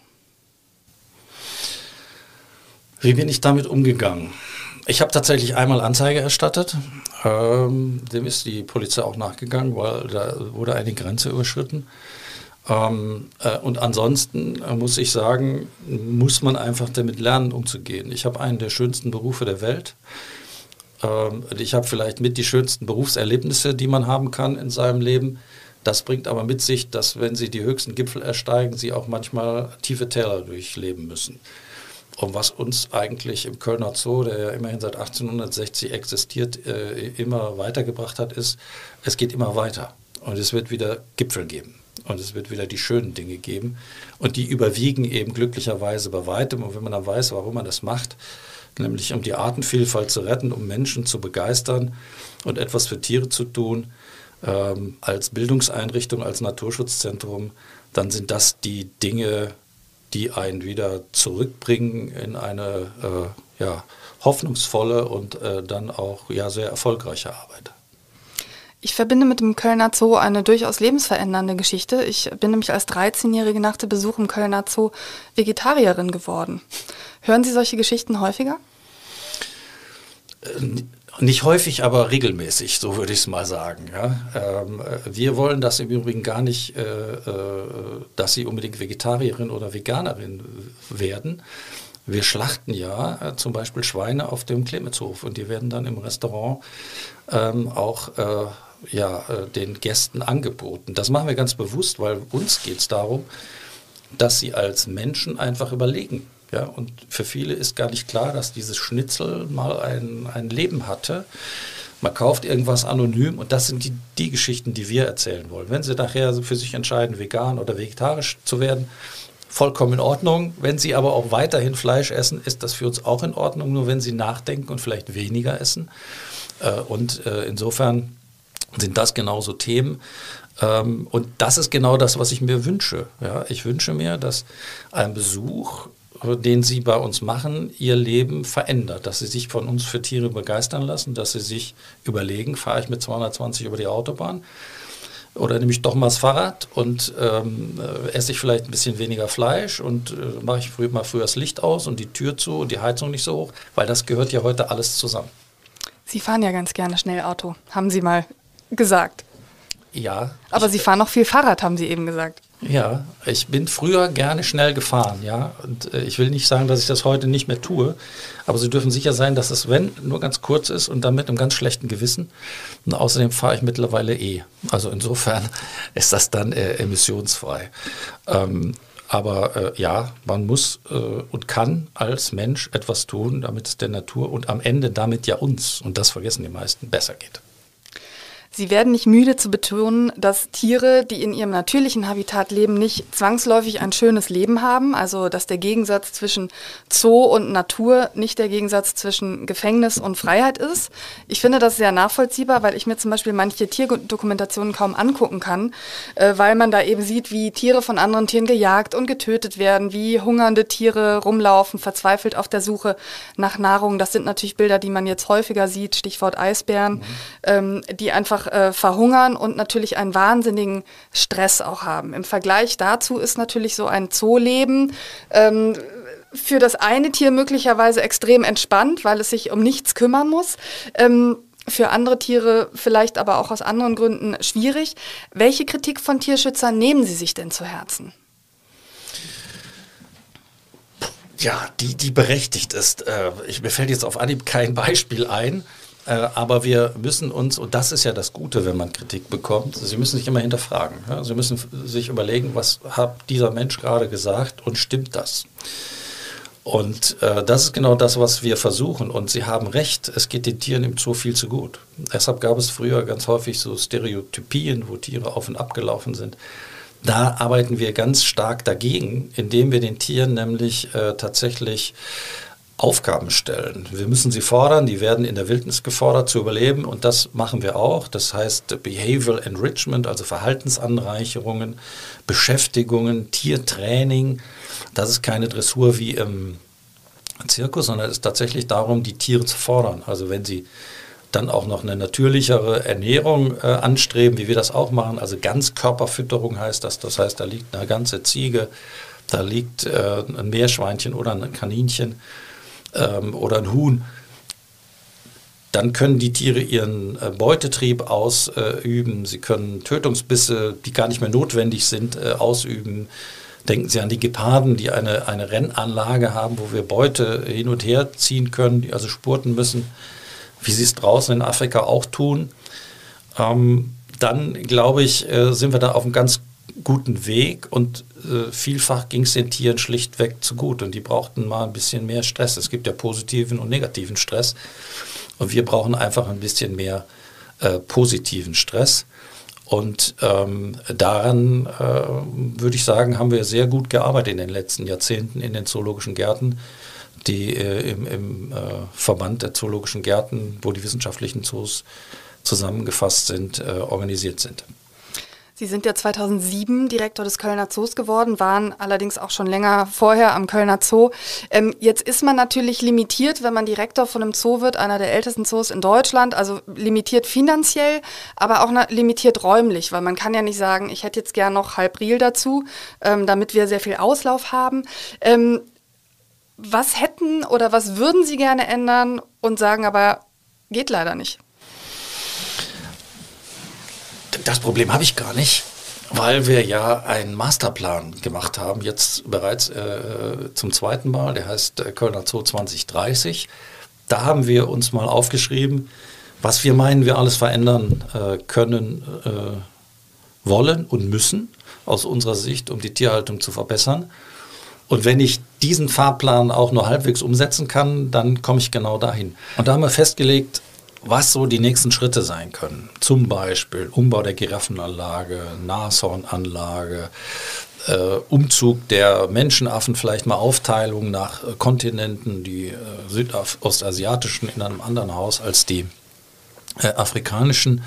Wie bin ich damit umgegangen? Ich habe tatsächlich einmal Anzeige erstattet. Ähm, dem ist die Polizei auch nachgegangen, weil da wurde eine Grenze überschritten. Ähm, äh, und ansonsten äh, muss ich sagen, muss man einfach damit lernen, umzugehen. Ich habe einen der schönsten Berufe der Welt. Ähm, ich habe vielleicht mit die schönsten Berufserlebnisse, die man haben kann in seinem Leben. Das bringt aber mit sich, dass wenn Sie die höchsten Gipfel ersteigen, Sie auch manchmal tiefe Täler durchleben müssen. Und was uns eigentlich im Kölner Zoo, der ja immerhin seit achtzehnhundertsechzig existiert, äh, immer weitergebracht hat, ist, es geht immer weiter. Und es wird wieder Gipfel geben. Und es wird wieder die schönen Dinge geben. Und die überwiegen eben glücklicherweise bei weitem. Und wenn man dann weiß, warum man das macht, nämlich um die Artenvielfalt zu retten, um Menschen zu begeistern und etwas für Tiere zu tun, ähm, als Bildungseinrichtung, als Naturschutzzentrum, dann sind das die Dinge, die einen wieder zurückbringen in eine äh, ja, hoffnungsvolle und äh, dann auch ja, sehr erfolgreiche Arbeit. Ich verbinde mit dem Kölner Zoo eine durchaus lebensverändernde Geschichte. Ich bin nämlich als dreizehnjährige nach dem Besuch im Kölner Zoo Vegetarierin geworden. Hören Sie solche Geschichten häufiger? Äh, Nicht häufig, aber regelmäßig, so würde ich es mal sagen. Ja. Ähm, wir wollen das im Übrigen gar nicht, äh, äh, dass Sie unbedingt Vegetarierin oder Veganerin werden. Wir schlachten ja äh, zum Beispiel Schweine auf dem Clemenshof und die werden dann im Restaurant ähm, auch äh, ja, äh, den Gästen angeboten. Das machen wir ganz bewusst, weil uns geht es darum, dass sie als Menschen einfach überlegen. Ja, und für viele ist gar nicht klar, dass dieses Schnitzel mal ein, ein Leben hatte. Man kauft irgendwas anonym und das sind die, die Geschichten, die wir erzählen wollen. Wenn Sie nachher für sich entscheiden, vegan oder vegetarisch zu werden, vollkommen in Ordnung. Wenn Sie aber auch weiterhin Fleisch essen, ist das für uns auch in Ordnung. Nur wenn Sie nachdenken und vielleicht weniger essen, Äh, und äh, insofern sind das genauso Themen. Ähm, und das ist genau das, was ich mir wünsche. Ja, ich wünsche mir, dass ein Besuch, den Sie bei uns machen, Ihr Leben verändert, dass Sie sich von uns für Tiere begeistern lassen, dass Sie sich überlegen, fahre ich mit zweihundertzwanzig über die Autobahn oder nehme ich doch mal das Fahrrad und ähm, esse ich vielleicht ein bisschen weniger Fleisch und äh, mache ich früh, mal früher das Licht aus und die Tür zu und die Heizung nicht so hoch, weil das gehört ja heute alles zusammen. Sie fahren ja ganz gerne schnell Auto, haben Sie mal gesagt. Ja. Aber ich, Sie fahren noch viel Fahrrad, haben Sie eben gesagt. Ja, ich bin früher gerne schnell gefahren, ja. Und äh, ich will nicht sagen, dass ich das heute nicht mehr tue, aber Sie dürfen sicher sein, dass es, wenn, nur ganz kurz ist und dann mit einem ganz schlechten Gewissen. Und außerdem fahre ich mittlerweile eh. Also insofern ist das dann äh, emissionsfrei. Ähm, aber äh, ja, man muss äh, und kann als Mensch etwas tun, damit es der Natur und am Ende damit ja uns, und das vergessen die meisten, besser geht. Sie werden nicht müde zu betonen, dass Tiere, die in ihrem natürlichen Habitat leben, nicht zwangsläufig ein schönes Leben haben. Also dass der Gegensatz zwischen Zoo und Natur nicht der Gegensatz zwischen Gefängnis und Freiheit ist. Ich finde das sehr nachvollziehbar, weil ich mir zum Beispiel manche Tierdokumentationen kaum angucken kann, äh, weil man da eben sieht, wie Tiere von anderen Tieren gejagt und getötet werden, wie hungernde Tiere rumlaufen, verzweifelt auf der Suche nach Nahrung. Das sind natürlich Bilder, die man jetzt häufiger sieht, Stichwort Eisbären, mhm. ähm, die einfach Äh, verhungern und natürlich einen wahnsinnigen Stress auch haben. Im Vergleich dazu ist natürlich so ein Zooleben ähm, für das eine Tier möglicherweise extrem entspannt, weil es sich um nichts kümmern muss. Ähm, für andere Tiere vielleicht aber auch aus anderen Gründen schwierig. Welche Kritik von Tierschützern nehmen Sie sich denn zu Herzen? Ja, die, die berechtigt ist. Äh, ich, mir fällt jetzt auf Anhieb kein Beispiel ein. Äh, aber wir müssen uns, und das ist ja das Gute, wenn man Kritik bekommt, Sie müssen sich immer hinterfragen. Ja? Sie müssen sich überlegen, was hat dieser Mensch gerade gesagt und stimmt das? Und äh, das ist genau das, was wir versuchen. Und Sie haben recht, es geht den Tieren im Zoo viel zu gut. Deshalb gab es früher ganz häufig so Stereotypien, wo Tiere auf und ab gelaufen sind. Da arbeiten wir ganz stark dagegen, indem wir den Tieren nämlich äh, tatsächlich Aufgaben stellen. Wir müssen sie fordern, die werden in der Wildnis gefordert zu überleben und das machen wir auch. Das heißt Behavioral Enrichment, also Verhaltensanreicherungen, Beschäftigungen, Tiertraining. Das ist keine Dressur wie im Zirkus, sondern es ist tatsächlich darum, die Tiere zu fordern. Also wenn sie dann auch noch eine natürlichere Ernährung äh, anstreben, wie wir das auch machen, also Ganzkörperfütterung heißt das, das heißt, da liegt eine ganze Ziege, da liegt äh, ein Meerschweinchen oder ein Kaninchen, oder ein Huhn, dann können die Tiere ihren äh, Beutetrieb ausüben, sie können Tötungsbisse, die gar nicht mehr notwendig sind, äh, ausüben. Denken Sie an die Geparden, die eine, eine Rennanlage haben, wo wir Beute hin und her ziehen können, die also spurten müssen, wie sie es draußen in Afrika auch tun. Ähm, dann, glaube ich, äh, sind wir da auf einem ganz guten Weg und äh, vielfach ging es den Tieren schlichtweg zu gut und die brauchten mal ein bisschen mehr Stress. Es gibt ja positiven und negativen Stress und wir brauchen einfach ein bisschen mehr äh, positiven Stress und ähm, daran äh, würde ich sagen, haben wir sehr gut gearbeitet in den letzten Jahrzehnten in den zoologischen Gärten, die äh, im, im äh, Verband der zoologischen Gärten, wo die wissenschaftlichen Zoos zusammengefasst sind, äh, organisiert sind. Sie sind ja zweitausendsieben Direktor des Kölner Zoos geworden, waren allerdings auch schon länger vorher am Kölner Zoo. Ähm, jetzt ist man natürlich limitiert, wenn man Direktor von einem Zoo wird, einer der ältesten Zoos in Deutschland, also limitiert finanziell, aber auch limitiert räumlich, weil man kann ja nicht sagen, ich hätte jetzt gern noch halb Riel dazu, ähm, damit wir sehr viel Auslauf haben. Ähm, was hätten oder was würden Sie gerne ändern und sagen, aber geht leider nicht? Das Problem habe ich gar nicht, weil wir ja einen Masterplan gemacht haben, jetzt bereits äh, zum zweiten Mal, der heißt äh, Kölner Zoo zwanzig dreißig. Da haben wir uns mal aufgeschrieben, was wir meinen, wir alles verändern äh, können, äh, wollen und müssen, aus unserer Sicht, um die Tierhaltung zu verbessern. Und wenn ich diesen Fahrplan auch nur halbwegs umsetzen kann, dann komme ich genau dahin. Und da haben wir festgelegt, was so die nächsten Schritte sein können. Zum Beispiel Umbau der Giraffenanlage, Nashornanlage, äh, Umzug der Menschenaffen, vielleicht mal Aufteilung nach äh, Kontinenten, die äh, südostasiatischen in einem anderen Haus als die äh, afrikanischen.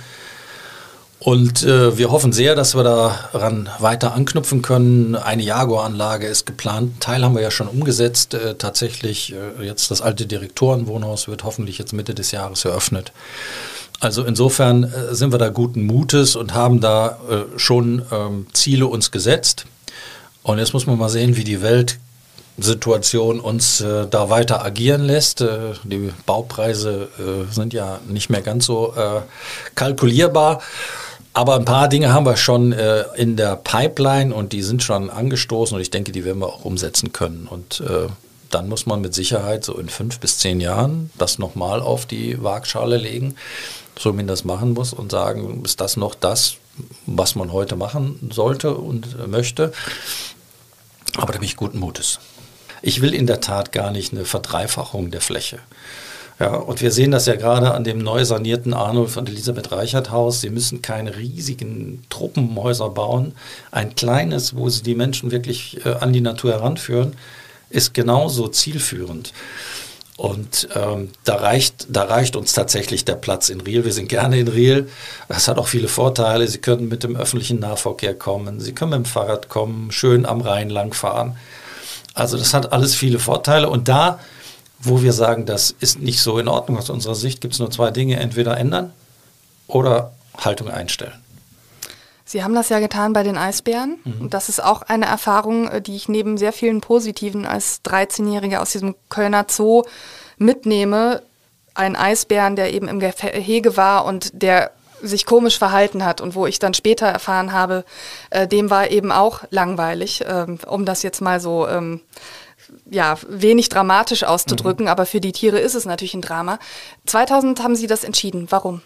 Und äh, wir hoffen sehr, dass wir daran weiter anknüpfen können. Eine Jaguar-Anlage ist geplant. Einen Teil haben wir ja schon umgesetzt. Äh, tatsächlich äh, jetzt das alte Direktorenwohnhaus wird hoffentlich jetzt Mitte des Jahres eröffnet. Also insofern äh, sind wir da guten Mutes und haben da äh, schon ähm, Ziele uns gesetzt. Und jetzt muss man mal sehen, wie die Weltsituation uns äh, da weiter agieren lässt. Äh, die Baupreise äh, sind ja nicht mehr ganz so äh, kalkulierbar. Aber ein paar Dinge haben wir schon äh, in der Pipeline und die sind schon angestoßen und ich denke, die werden wir auch umsetzen können. Und äh, dann muss man mit Sicherheit so in fünf bis zehn Jahren das nochmal auf die Waagschale legen, so wie man das machen muss und sagen, ist das noch das, was man heute machen sollte und äh, möchte. Aber da bin ich guten Mutes. Ich will in der Tat gar nicht eine Verdreifachung der Fläche. Ja, und wir sehen das ja gerade an dem neu sanierten Arnulf und Elisabeth Reichert Haus. Sie müssen keine riesigen Truppenhäuser bauen. Ein kleines, wo sie die Menschen wirklich äh, an die Natur heranführen, ist genauso zielführend. Und ähm, da reicht, da reicht uns tatsächlich der Platz in Riehl. Wir sind gerne in Riehl. Das hat auch viele Vorteile. Sie können mit dem öffentlichen Nahverkehr kommen. Sie können mit dem Fahrrad kommen, schön am Rhein lang fahren. Also das hat alles viele Vorteile. Und da, wo wir sagen, das ist nicht so in Ordnung aus unserer Sicht, gibt es nur zwei Dinge, entweder ändern oder Haltung einstellen. Sie haben das ja getan bei den Eisbären. Mhm. Und das ist auch eine Erfahrung, die ich neben sehr vielen positiven als dreizehnjährige aus diesem Kölner Zoo mitnehme. Ein Eisbären, der eben im Gehege war und der sich komisch verhalten hat und wo ich dann später erfahren habe, äh, dem war eben auch langweilig, ähm, um das jetzt mal so ähm, ja, wenig dramatisch auszudrücken, mhm. aber für die Tiere ist es natürlich ein Drama. zweitausend haben Sie das entschieden. Warum?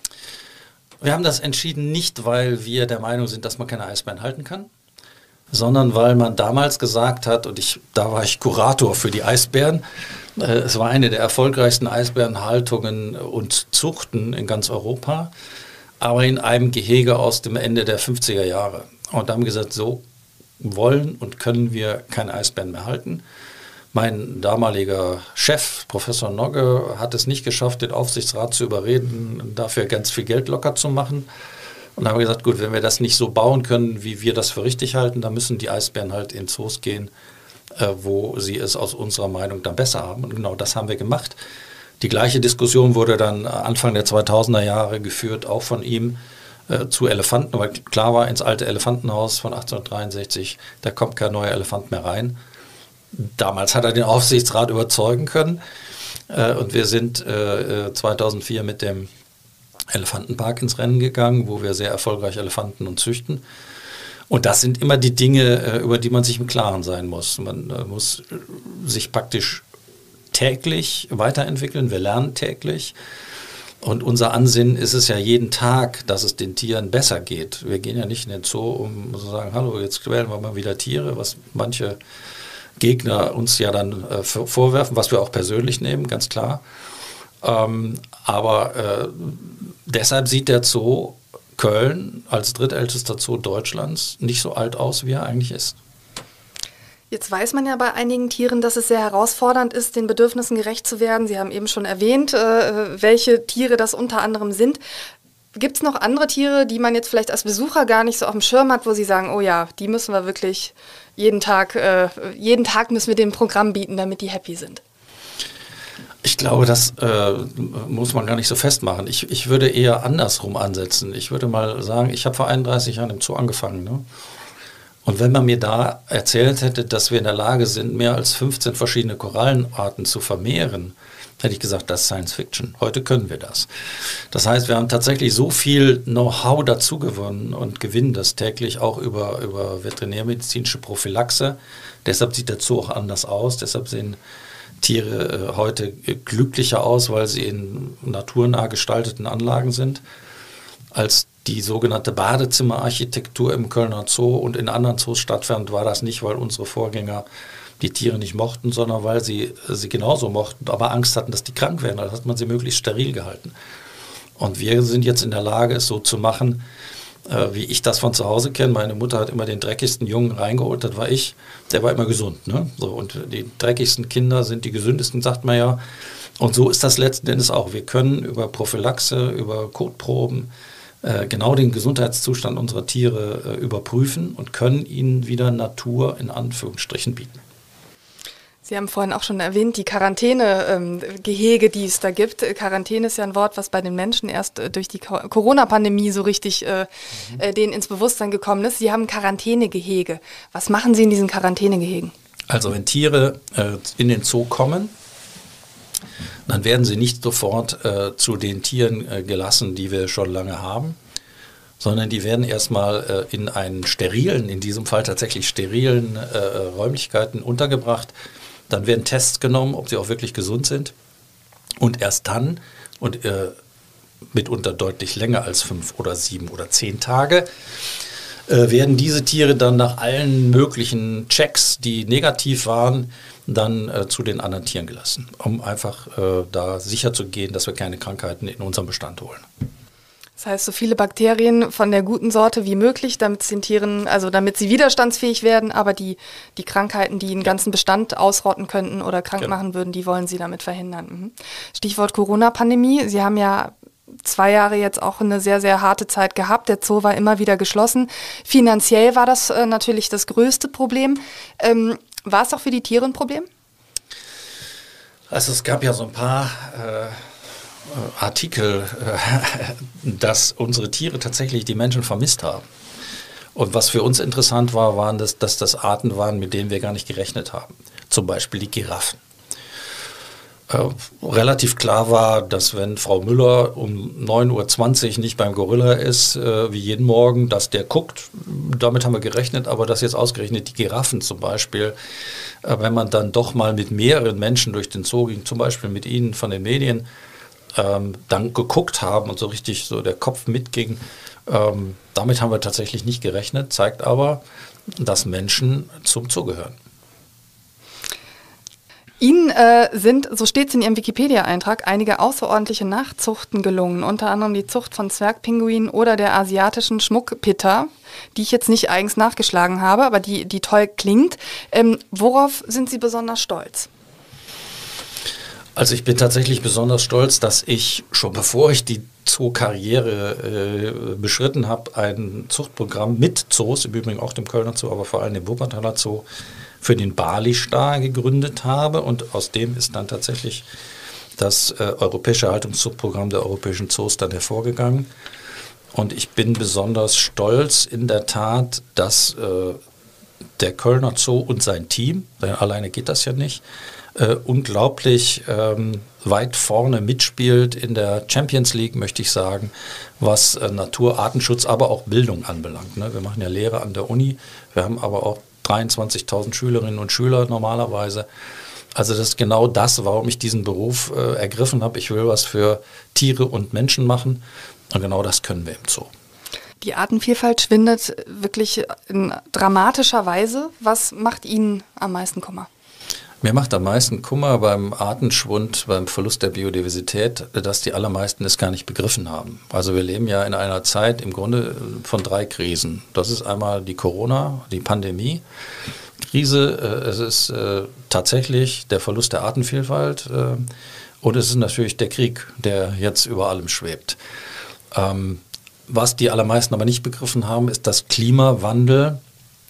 Wir haben das entschieden nicht, weil wir der Meinung sind, dass man keine Eisbären halten kann, sondern weil man damals gesagt hat, und ich, da war ich Kurator für die Eisbären, äh, es war eine der erfolgreichsten Eisbärenhaltungen und Zuchten in ganz Europa, aber in einem Gehege aus dem Ende der fünfziger Jahre. Und da haben wir gesagt, so wollen und können wir keine Eisbären mehr halten. Mein damaliger Chef, Professor Nogge, hat es nicht geschafft, den Aufsichtsrat zu überreden, dafür ganz viel Geld locker zu machen. Und da haben wir gesagt, gut, wenn wir das nicht so bauen können, wie wir das für richtig halten, dann müssen die Eisbären halt in Zoos gehen, äh, wo sie es aus unserer Meinung dann besser haben. Und genau das haben wir gemacht. Die gleiche Diskussion wurde dann Anfang der zweitausender Jahre geführt, auch von ihm, äh, zu Elefanten, weil klar war, ins alte Elefantenhaus von achtzehnhundertdreiundsechzig, da kommt kein neuer Elefant mehr rein. Damals hat er den Aufsichtsrat überzeugen können äh, und wir sind äh, zweitausendvier mit dem Elefantenpark ins Rennen gegangen, wo wir sehr erfolgreich Elefanten und züchten. Und das sind immer die Dinge, äh, über die man sich im Klaren sein muss. Man äh, muss sich praktisch täglich weiterentwickeln, wir lernen täglich. Und unser Ansinnen ist es ja jeden Tag, dass es den Tieren besser geht. Wir gehen ja nicht in den Zoo, um zu sagen, hallo, jetzt quälen wir mal wieder Tiere, was manche Gegner uns ja dann äh, vorwerfen, was wir auch persönlich nehmen, ganz klar. Ähm, aber äh, deshalb sieht der Zoo Köln als drittältester Zoo Deutschlands nicht so alt aus, wie er eigentlich ist. Jetzt weiß man ja bei einigen Tieren, dass es sehr herausfordernd ist, den Bedürfnissen gerecht zu werden. Sie haben eben schon erwähnt, äh, welche Tiere das unter anderem sind. Gibt es noch andere Tiere, die man jetzt vielleicht als Besucher gar nicht so auf dem Schirm hat, wo Sie sagen, oh ja, die müssen wir wirklich jeden Tag, äh, jeden Tag müssen wir dem Programm bieten, damit die happy sind? Ich glaube, das äh, muss man gar nicht so festmachen. Ich, ich würde eher andersrum ansetzen. Ich würde mal sagen, ich habe vor einunddreißig Jahren im Zoo angefangen. Ne? Und wenn man mir da erzählt hätte, dass wir in der Lage sind, mehr als fünfzehn verschiedene Korallenarten zu vermehren, hätte ich gesagt, das ist Science Fiction. Heute können wir das. Das heißt, wir haben tatsächlich so viel Know-how dazu gewonnen und gewinnen das täglich auch über, über veterinärmedizinische Prophylaxe. Deshalb sieht der Zoo auch anders aus. Deshalb sehen Tiere äh, heute glücklicher aus, weil sie in naturnah gestalteten Anlagen sind, als die sogenannte Badezimmerarchitektur im Kölner Zoo und in anderen Zoos stattfand, war das nicht, weil unsere Vorgänger die Tiere nicht mochten, sondern weil sie sie genauso mochten, aber Angst hatten, dass die krank werden. Also hat man sie möglichst steril gehalten. Und wir sind jetzt in der Lage, es so zu machen, äh, wie ich das von zu Hause kenne. Meine Mutter hat immer den dreckigsten Jungen reingeholt, das war ich. Der war immer gesund. Ne? So, und die dreckigsten Kinder sind die gesündesten, sagt man ja. Und so ist das letzten Endes auch. Wir können über Prophylaxe, über Kotproben äh, genau den Gesundheitszustand unserer Tiere äh, überprüfen und können ihnen wieder Natur in Anführungsstrichen bieten. Sie haben vorhin auch schon erwähnt, die Quarantäne-Gehege, ähm, die es da gibt. Quarantäne ist ja ein Wort, was bei den Menschen erst äh, durch die Ko- Corona-Pandemie so richtig äh, mhm. äh, denen ins Bewusstsein gekommen ist. Sie haben Quarantänegehege. Was machen Sie in diesen Quarantänegehegen? Also wenn Tiere äh, in den Zoo kommen, dann werden sie nicht sofort äh, zu den Tieren äh, gelassen, die wir schon lange haben, sondern die werden erstmal äh, in einen sterilen, in diesem Fall tatsächlich sterilen äh, Räumlichkeiten untergebracht. Dann werden Tests genommen, ob sie auch wirklich gesund sind. Und erst dann, und äh, mitunter deutlich länger als fünf oder sieben oder zehn Tage, äh, werden diese Tiere dann nach allen möglichen Checks, die negativ waren, dann äh, zu den anderen Tieren gelassen, um einfach äh, da sicher zu gehen, dass wir keine Krankheiten in unseren Bestand holen. Das heißt, so viele Bakterien von der guten Sorte wie möglich, damit es den Tieren, also damit sie widerstandsfähig werden, aber die, die Krankheiten, die einen ganzen Bestand ausrotten könnten oder krank genau. machen würden, die wollen Sie damit verhindern. Mhm. Stichwort Corona-Pandemie. Sie haben ja zwei Jahre jetzt auch eine sehr, sehr harte Zeit gehabt. Der Zoo war immer wieder geschlossen. Finanziell war das äh, natürlich das größte Problem. Ähm, war es auch für die Tiere ein Problem? Also es gab ja so ein paar äh, Artikel, äh, dass unsere Tiere tatsächlich die Menschen vermisst haben. Und was für uns interessant war, waren das, dass das Arten waren, mit denen wir gar nicht gerechnet haben. Zum Beispiel die Giraffen. Äh, relativ klar war, dass wenn Frau Müller um neun Uhr zwanzig nicht beim Gorilla ist, äh, wie jeden Morgen, dass der guckt. Damit haben wir gerechnet, aber dass jetzt ausgerechnet die Giraffen zum Beispiel, äh, wenn man dann doch mal mit mehreren Menschen durch den Zoo ging, zum Beispiel mit Ihnen von den Medien, ähm, dann geguckt haben und so richtig so der Kopf mitging. Ähm, damit haben wir tatsächlich nicht gerechnet, zeigt aber, dass Menschen zum Zoo gehören. Ihnen äh, sind, so steht es in Ihrem Wikipedia-Eintrag, einige außerordentliche Nachzuchten gelungen, unter anderem die Zucht von Zwergpinguinen oder der asiatischen Schmuckpitta, die ich jetzt nicht eigens nachgeschlagen habe, aber die, die toll klingt. Ähm, worauf sind Sie besonders stolz? Also ich bin tatsächlich besonders stolz, dass ich schon bevor ich die Zoo-Karriere äh, beschritten habe, ein Zuchtprogramm mit Zoos, im Übrigen auch dem Kölner Zoo, aber vor allem dem Wuppertaler Zoo, für den Bali-Star gegründet habe, und aus dem ist dann tatsächlich das äh, europäische Haltungszuchtprogramm der europäischen Zoos dann hervorgegangen. Und ich bin besonders stolz in der Tat, dass äh, der Kölner Zoo und sein Team, denn alleine geht das ja nicht, äh, unglaublich ähm, weit vorne mitspielt in der Champions League, möchte ich sagen, was äh, Natur, Artenschutz, aber auch Bildung anbelangt. Ne? Wir machen ja Lehre an der Uni, wir haben aber auch dreiundzwanzigtausend Schülerinnen und Schüler normalerweise. Also das ist genau das, warum ich diesen Beruf äh, ergriffen habe. Ich will was für Tiere und Menschen machen, und genau das können wir im Zoo. Die Artenvielfalt schwindet wirklich in dramatischer Weise. Was macht Ihnen am meisten Kummer? Mir macht am meisten Kummer beim Artenschwund, beim Verlust der Biodiversität, dass die allermeisten es gar nicht begriffen haben. Also wir leben ja in einer Zeit im Grunde von drei Krisen. Das ist einmal die Corona, die Pandemie-Krise, äh, es ist äh, tatsächlich der Verlust der Artenvielfalt äh, und es ist natürlich der Krieg, der jetzt über allem schwebt. Ähm, was die allermeisten aber nicht begriffen haben, ist, dass Klimawandel,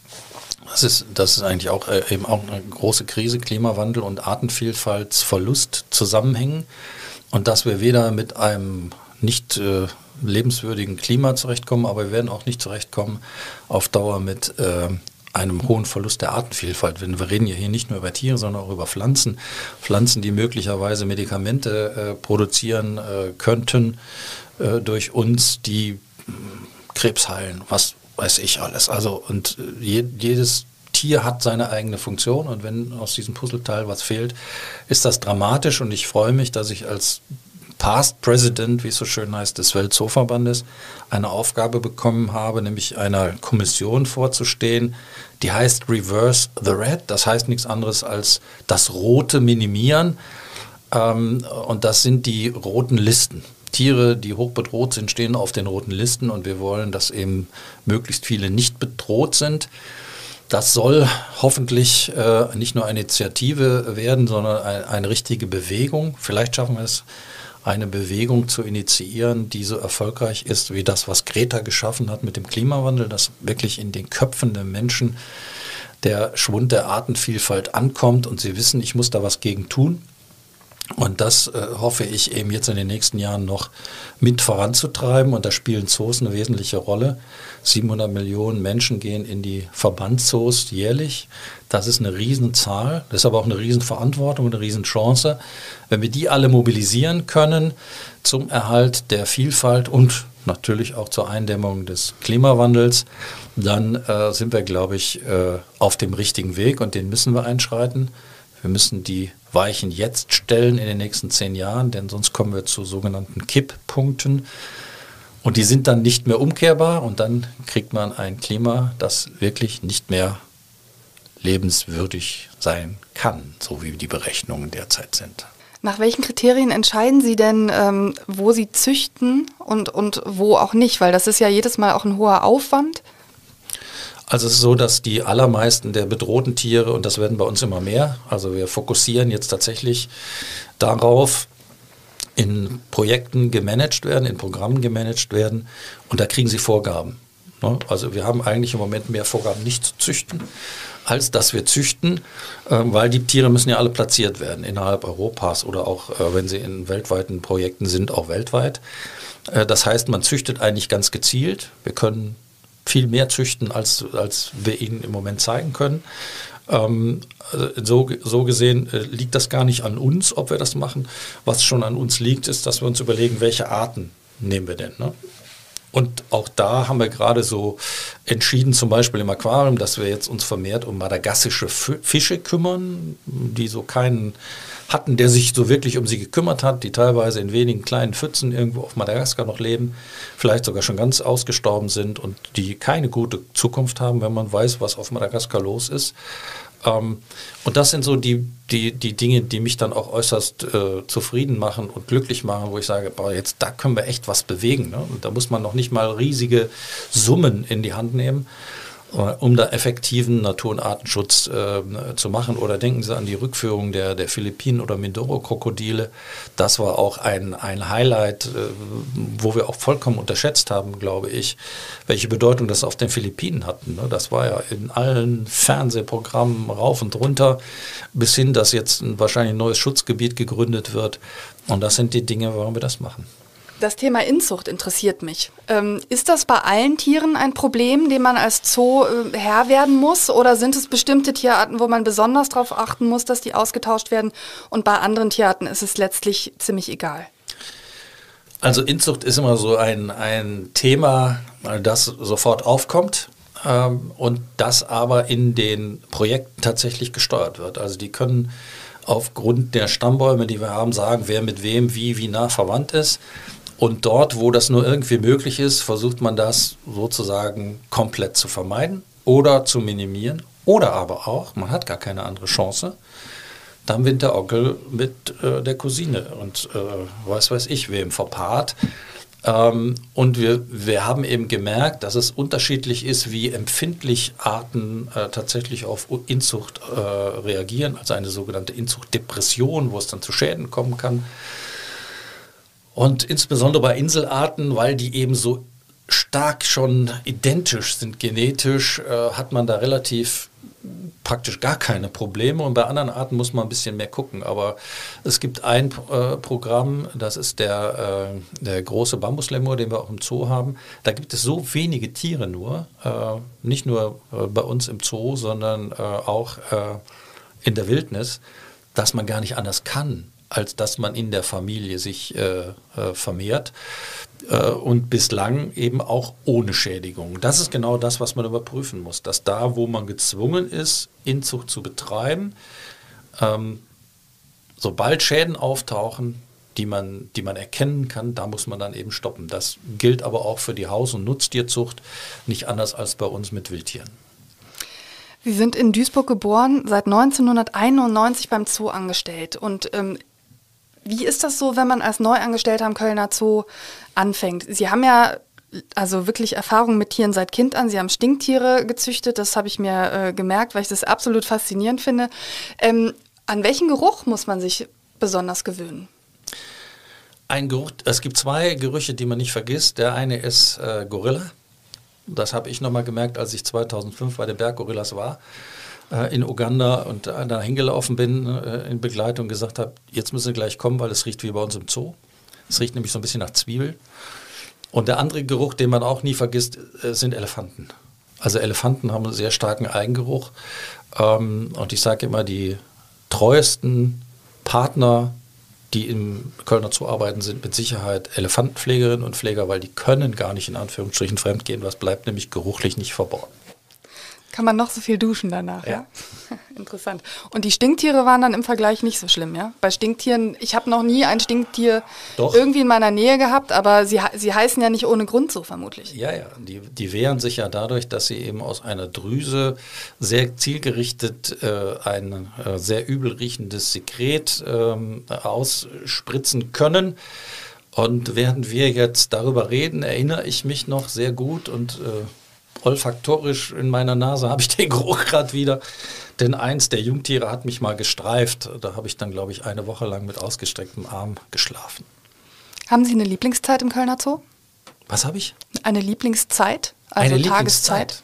Das ist, das ist eigentlich auch äh, eben auch eine große Krise, Klimawandel und Artenvielfaltsverlust zusammenhängen, und dass wir weder mit einem nicht äh, lebenswürdigen Klima zurechtkommen, aber wir werden auch nicht zurechtkommen auf Dauer mit äh, einem hohen Verlust der Artenvielfalt. Wir reden ja hier nicht nur über Tiere, sondern auch über Pflanzen. Pflanzen, die möglicherweise Medikamente äh, produzieren äh, könnten äh, durch uns, die äh, Krebs heilen, was weiß ich alles. Also und je, jedes Tier hat seine eigene Funktion, und wenn aus diesem Puzzleteil was fehlt, ist das dramatisch, und ich freue mich, dass ich als Past President, wie es so schön heißt, des Weltzooverbandes eine Aufgabe bekommen habe, nämlich einer Kommission vorzustehen, die heißt Reverse the Red. Das heißt nichts anderes als das Rote minimieren, ähm, und das sind die roten Listen. Tiere, die hoch bedroht sind, stehen auf den roten Listen, und wir wollen, dass eben möglichst viele nicht bedroht sind. Das soll hoffentlich äh, nicht nur eine Initiative werden, sondern ein, eine richtige Bewegung. Vielleicht schaffen wir es, eine Bewegung zu initiieren, die so erfolgreich ist wie das, was Greta geschaffen hat mit dem Klimawandel, dass wirklich in den Köpfen der Menschen der Schwund der Artenvielfalt ankommt und sie wissen, ich muss da was gegen tun. Und das äh, hoffe ich eben jetzt in den nächsten Jahren noch mit voranzutreiben. Und da spielen Zoos eine wesentliche Rolle. siebenhundert Millionen Menschen gehen in die Verbandszoos jährlich. Das ist eine Riesenzahl. Das ist aber auch eine Riesenverantwortung, eine Riesenchance. Wenn wir die alle mobilisieren können zum Erhalt der Vielfalt und natürlich auch zur Eindämmung des Klimawandels, dann äh, sind wir, glaube ich, äh, auf dem richtigen Weg und den müssen wir einschreiten. Wir müssen die Weichen jetzt stellen in den nächsten zehn Jahren, denn sonst kommen wir zu sogenannten Kipppunkten. Und die sind dann nicht mehr umkehrbar und dann kriegt man ein Klima, das wirklich nicht mehr lebenswürdig sein kann, so wie die Berechnungen derzeit sind. Nach welchen Kriterien entscheiden Sie denn, ähm, wo Sie züchten und, und wo auch nicht? Weil das ist ja jedes Mal auch ein hoher Aufwand. Also es ist so, dass die allermeisten der bedrohten Tiere, und das werden bei uns immer mehr, also wir fokussieren jetzt tatsächlich darauf, in Projekten gemanagt werden, in Programmen gemanagt werden und da kriegen sie Vorgaben. Also wir haben eigentlich im Moment mehr Vorgaben nicht zu züchten, als dass wir züchten, weil die Tiere müssen ja alle platziert werden innerhalb Europas oder auch, wenn sie in weltweiten Projekten sind, auch weltweit. Das heißt, man züchtet eigentlich ganz gezielt. Wir können viel mehr züchten, als, als wir ihnen im Moment zeigen können. Ähm, so, so gesehen äh, liegt das gar nicht an uns, ob wir das machen. Was schon an uns liegt, ist, dass wir uns überlegen, welche Arten nehmen wir denn. Ne? Und auch da haben wir gerade so entschieden, zum Beispiel im Aquarium, dass wir jetzt uns vermehrt um madagassische Fische kümmern, die so keinen hatten, der sich so wirklich um sie gekümmert hat, die teilweise in wenigen kleinen Pfützen irgendwo auf Madagaskar noch leben, vielleicht sogar schon ganz ausgestorben sind und die keine gute Zukunft haben, wenn man weiß, was auf Madagaskar los ist. Ähm, und das sind so die, die, die Dinge, die mich dann auch äußerst äh, zufrieden machen und glücklich machen, wo ich sage, boah, jetzt da können wir echt was bewegen. Ne? Und da muss man noch nicht mal riesige Summen in die Hand nehmen, um da effektiven Natur- und Artenschutz äh, zu machen. Oder denken Sie an die Rückführung der, der Philippinen- oder Mindoro-Krokodile. Das war auch ein, ein Highlight, äh, wo wir auch vollkommen unterschätzt haben, glaube ich, welche Bedeutung das auf den Philippinen hatten. Ne? Das war ja in allen Fernsehprogrammen rauf und runter, bis hin, dass jetzt ein wahrscheinlich ein neues Schutzgebiet gegründet wird. Und das sind die Dinge, warum wir das machen. Das Thema Inzucht interessiert mich. Ähm, ist das bei allen Tieren ein Problem, dem man als Zoo äh, Herr werden muss? Oder sind es bestimmte Tierarten, wo man besonders darauf achten muss, dass die ausgetauscht werden? Und bei anderen Tierarten ist es letztlich ziemlich egal? Also Inzucht ist immer so ein, ein Thema, das sofort aufkommt ähm, und das aber in den Projekten tatsächlich gesteuert wird. Also die können aufgrund der Stammbäume, die wir haben, sagen, wer mit wem wie, wie nah verwandt ist. Und dort, wo das nur irgendwie möglich ist, versucht man das sozusagen komplett zu vermeiden oder zu minimieren. Oder aber auch, man hat gar keine andere Chance, dann wird der Onkel mit äh, der Cousine und äh, was weiß ich wem verpaart. Ähm, und wir, wir haben eben gemerkt, dass es unterschiedlich ist, wie empfindlich Arten äh, tatsächlich auf Inzucht äh, reagieren, also eine sogenannte Inzuchtdepression, wo es dann zu Schäden kommen kann. Und insbesondere bei Inselarten, weil die eben so stark schon identisch sind genetisch, äh, hat man da relativ praktisch gar keine Probleme. Und bei anderen Arten muss man ein bisschen mehr gucken. Aber es gibt ein äh, Programm, das ist der, äh, der große Bambuslemur, den wir auch im Zoo haben. Da gibt es so wenige Tiere nur, äh, nicht nur äh, bei uns im Zoo, sondern äh, auch äh, in der Wildnis, dass man gar nicht anders kann, als dass man in der Familie sich äh, äh, vermehrt äh, und bislang eben auch ohne Schädigung. Das ist genau das, was man überprüfen muss, dass da, wo man gezwungen ist, Inzucht zu betreiben, ähm, sobald Schäden auftauchen, die man, die man erkennen kann, da muss man dann eben stoppen. Das gilt aber auch für die Haus- und Nutztierzucht, nicht anders als bei uns mit Wildtieren. Sie sind in Duisburg geboren, seit neunzehnhunderteinundneunzig beim Zoo angestellt. Und ähm, wie ist das so, wenn man als Neuangestellter am Kölner Zoo anfängt? Sie haben ja also wirklich Erfahrung mit Tieren seit Kind an. Sie haben Stinktiere gezüchtet, das habe ich mir äh, gemerkt, weil ich das absolut faszinierend finde. Ähm, an welchen Geruch muss man sich besonders gewöhnen? Ein Geruch, es gibt zwei Gerüche, die man nicht vergisst. Der eine ist äh, Gorilla. Das habe ich nochmal gemerkt, als ich zweitausendfünf bei den Berggorillas war äh, in Uganda und äh, da hingelaufen bin äh, in Begleitung und gesagt habe, jetzt müssen Sie gleich kommen, weil es riecht wie bei uns im Zoo. Es riecht nämlich so ein bisschen nach Zwiebel. Und der andere Geruch, den man auch nie vergisst, äh, sind Elefanten. Also Elefanten haben einen sehr starken Eigengeruch. Ähm, und ich sage immer, die treuesten Partner, die im Kölner Zoo arbeiten, sind mit Sicherheit Elefantenpflegerinnen und Pfleger, weil die können gar nicht in Anführungsstrichen fremdgehen. Was bleibt nämlich geruchlich nicht verborgen. Kann man noch so viel duschen danach, ja? Ja. Interessant. Und die Stinktiere waren dann im Vergleich nicht so schlimm, ja? Bei Stinktieren, ich habe noch nie ein Stinktier Doch. irgendwie in meiner Nähe gehabt, aber sie, sie heißen ja nicht ohne Grund so vermutlich. Ja, ja, die, die wehren sich ja dadurch, dass sie eben aus einer Drüse sehr zielgerichtet äh, ein äh, sehr übel riechendes Sekret ähm, ausspritzen können. Und während wir jetzt darüber reden, erinnere ich mich noch sehr gut und äh, olfaktorisch in meiner Nase habe ich den Geruch gerade wieder. Denn eins der Jungtiere hat mich mal gestreift. Da habe ich dann, glaube ich, eine Woche lang mit ausgestrecktem Arm geschlafen. Haben Sie eine Lieblingszeit im Kölner Zoo? Was habe ich? Eine Lieblingszeit? Also eine Tageszeit?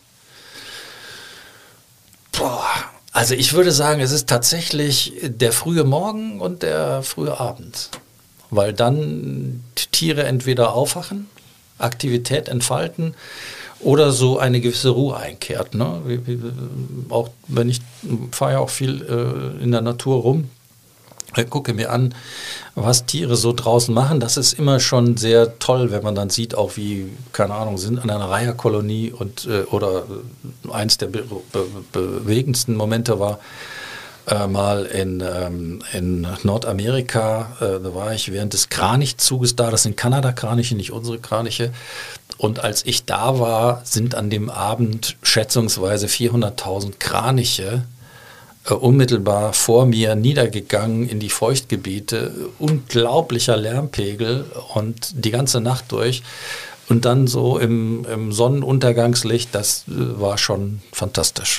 Lieblingszeit? Boah, also ich würde sagen, es ist tatsächlich der frühe Morgen und der frühe Abend. Weil dann Tiere entweder aufwachen, Aktivität entfalten, oder so eine gewisse Ruhe einkehrt. Ne? Wie, wie, auch wenn ich fahre ja auch viel äh, in der Natur rum, ich gucke mir an, was Tiere so draußen machen. Das ist immer schon sehr toll, wenn man dann sieht, auch wie, keine Ahnung, sind an einer Reiherkolonie und äh, oder eins der be be bewegendsten Momente war äh, mal in, ähm, in Nordamerika, äh, da war ich während des Kranichzuges da, das sind Kanada-Kraniche, nicht unsere Kraniche. Und als ich da war, sind an dem Abend schätzungsweise vierhunderttausend Kraniche äh, unmittelbar vor mir niedergegangen in die Feuchtgebiete. Unglaublicher Lärmpegel und die ganze Nacht durch. Und dann so im, im Sonnenuntergangslicht, das äh, war schon fantastisch.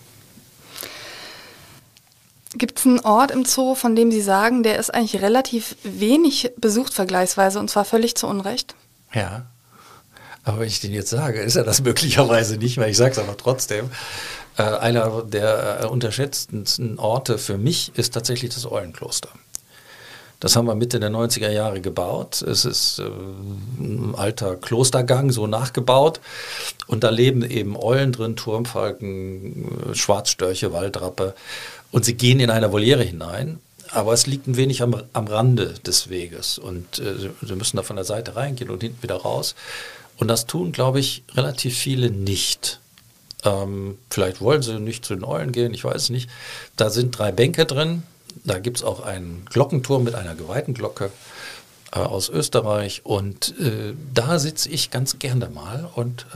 Gibt es einen Ort im Zoo, von dem Sie sagen, der ist eigentlich relativ wenig besucht vergleichsweise und zwar völlig zu Unrecht? Ja. Aber wenn ich den jetzt sage, ist er das möglicherweise nicht mehr. Ich sage es aber trotzdem. Äh, einer der äh, unterschätztesten Orte für mich ist tatsächlich das Eulenkloster. Das haben wir Mitte der neunziger Jahre gebaut. Es ist äh, ein alter Klostergang, so nachgebaut. Und da leben eben Eulen drin, Turmfalken, Schwarzstörche, Waldrappe. Und sie gehen in eine Voliere hinein. Aber es liegt ein wenig am, am Rande des Weges. Und äh, sie müssen da von der Seite reingehen und hinten wieder raus. Und das tun, glaube ich, relativ viele nicht. Ähm, vielleicht wollen sie nicht zu den Eulen gehen, ich weiß es nicht. Da sind drei Bänke drin. Da gibt es auch einen Glockenturm mit einer geweihten Glocke äh, aus Österreich. Und äh, da sitze ich ganz gerne mal. Und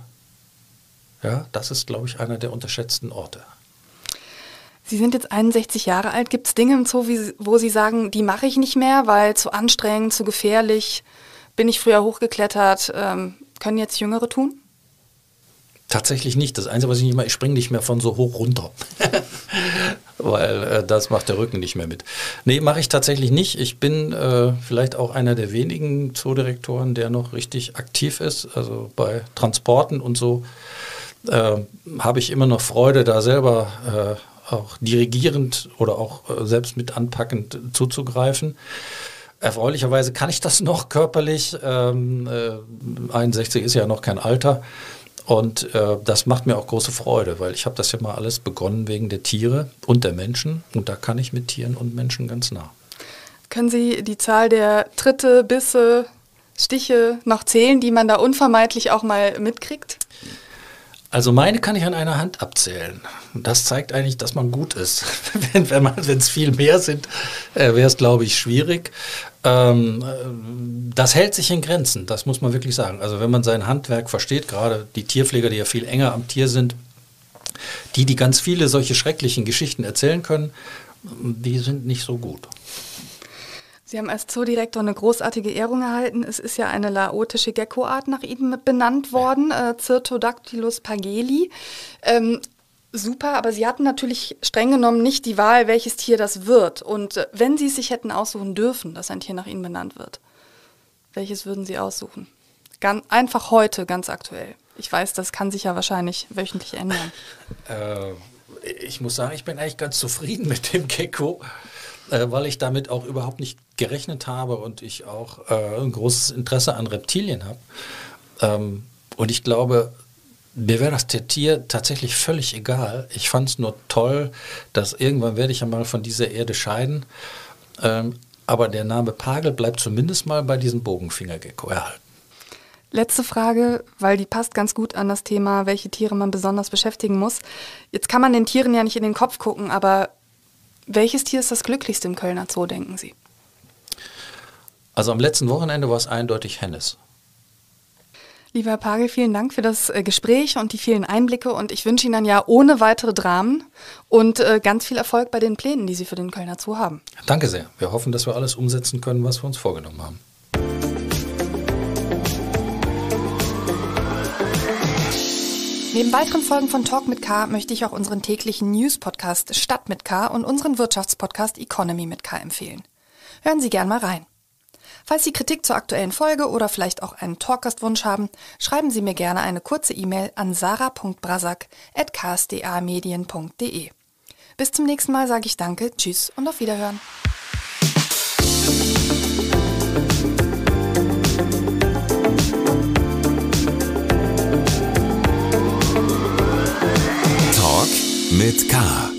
äh, ja, das ist, glaube ich, einer der unterschätzten Orte. Sie sind jetzt einundsechzig Jahre alt. Gibt es Dinge im Zoo, wie, wo Sie sagen, die mache ich nicht mehr, weil zu anstrengend, zu gefährlich? Bin ich früher hochgeklettert? Ähm, können jetzt Jüngere tun? Tatsächlich nicht. Das Einzige, was ich nicht mache, ich springe nicht mehr von so hoch runter. Weil äh, das macht der Rücken nicht mehr mit. Nee, mache ich tatsächlich nicht. Ich bin äh, vielleicht auch einer der wenigen Zoodirektoren, der noch richtig aktiv ist. Also bei Transporten und so äh, habe ich immer noch Freude, da selber äh, auch dirigierend oder auch äh, selbst mit anpackend zuzugreifen. Erfreulicherweise kann ich das noch körperlich. Ähm, äh, einundsechzig ist ja noch kein Alter. Und äh, das macht mir auch große Freude, weil ich habe das ja mal alles begonnen wegen der Tiere und der Menschen. Und da kann ich mit Tieren und Menschen ganz nah. Können Sie die Zahl der Tritte, Bisse, Stiche noch zählen, die man da unvermeidlich auch mal mitkriegt? Also meine kann ich an einer Hand abzählen. Das zeigt eigentlich, dass man gut ist. wenn wenn wenn es viel mehr sind, äh, wäre es, glaube ich, schwierig. Ähm, das hält sich in Grenzen, das muss man wirklich sagen. Also wenn man sein Handwerk versteht, gerade die Tierpfleger, die ja viel enger am Tier sind, die, die ganz viele solche schrecklichen Geschichten erzählen können, die sind nicht so gut. Sie haben als Zoodirektor eine großartige Ehrung erhalten. Es ist ja eine laotische Geckoart nach Ihnen benannt worden, ja. äh, Cyrtodactylus pageli. Ähm, super, aber Sie hatten natürlich streng genommen nicht die Wahl, welches Tier das wird. Und äh, wenn Sie es sich hätten aussuchen dürfen, dass ein Tier nach Ihnen benannt wird, welches würden Sie aussuchen? Ganz, einfach heute, ganz aktuell. Ich weiß, das kann sich ja wahrscheinlich wöchentlich ändern. Äh, ich muss sagen, ich bin eigentlich ganz zufrieden mit dem Gecko, äh, weil ich damit auch überhaupt nicht gerechnet habe und ich auch äh, ein großes Interesse an Reptilien habe. Ähm, und ich glaube, mir wäre das Tier tatsächlich völlig egal. Ich fand es nur toll, dass irgendwann werde ich ja mal von dieser Erde scheiden. Ähm, aber der Name Pagel bleibt zumindest mal bei diesem Bogenfingergecko erhalten. Letzte Frage, weil die passt ganz gut an das Thema, welche Tiere man besonders beschäftigen muss. Jetzt kann man den Tieren ja nicht in den Kopf gucken, aber welches Tier ist das glücklichste im Kölner Zoo, denken Sie? Also am letzten Wochenende war es eindeutig Hennes. Lieber Herr Pagel, vielen Dank für das äh, Gespräch und die vielen Einblicke und ich wünsche Ihnen dann ja ohne weitere Dramen und äh, ganz viel Erfolg bei den Plänen, die Sie für den Kölner Zoo haben. Danke sehr. Wir hoffen, dass wir alles umsetzen können, was wir uns vorgenommen haben. Neben weiteren Folgen von Talk mit K möchte ich auch unseren täglichen News-Podcast Stadt mit K und unseren Wirtschaftspodcast Economy mit K empfehlen. Hören Sie gern mal rein. Falls Sie Kritik zur aktuellen Folge oder vielleicht auch einen Talkgastwunsch haben, schreiben Sie mir gerne eine kurze E-Mail an sarah punkt brasak at k s d a medien punkt d e. Bis zum nächsten Mal sage ich Danke, Tschüss und auf Wiederhören. Talk mit K.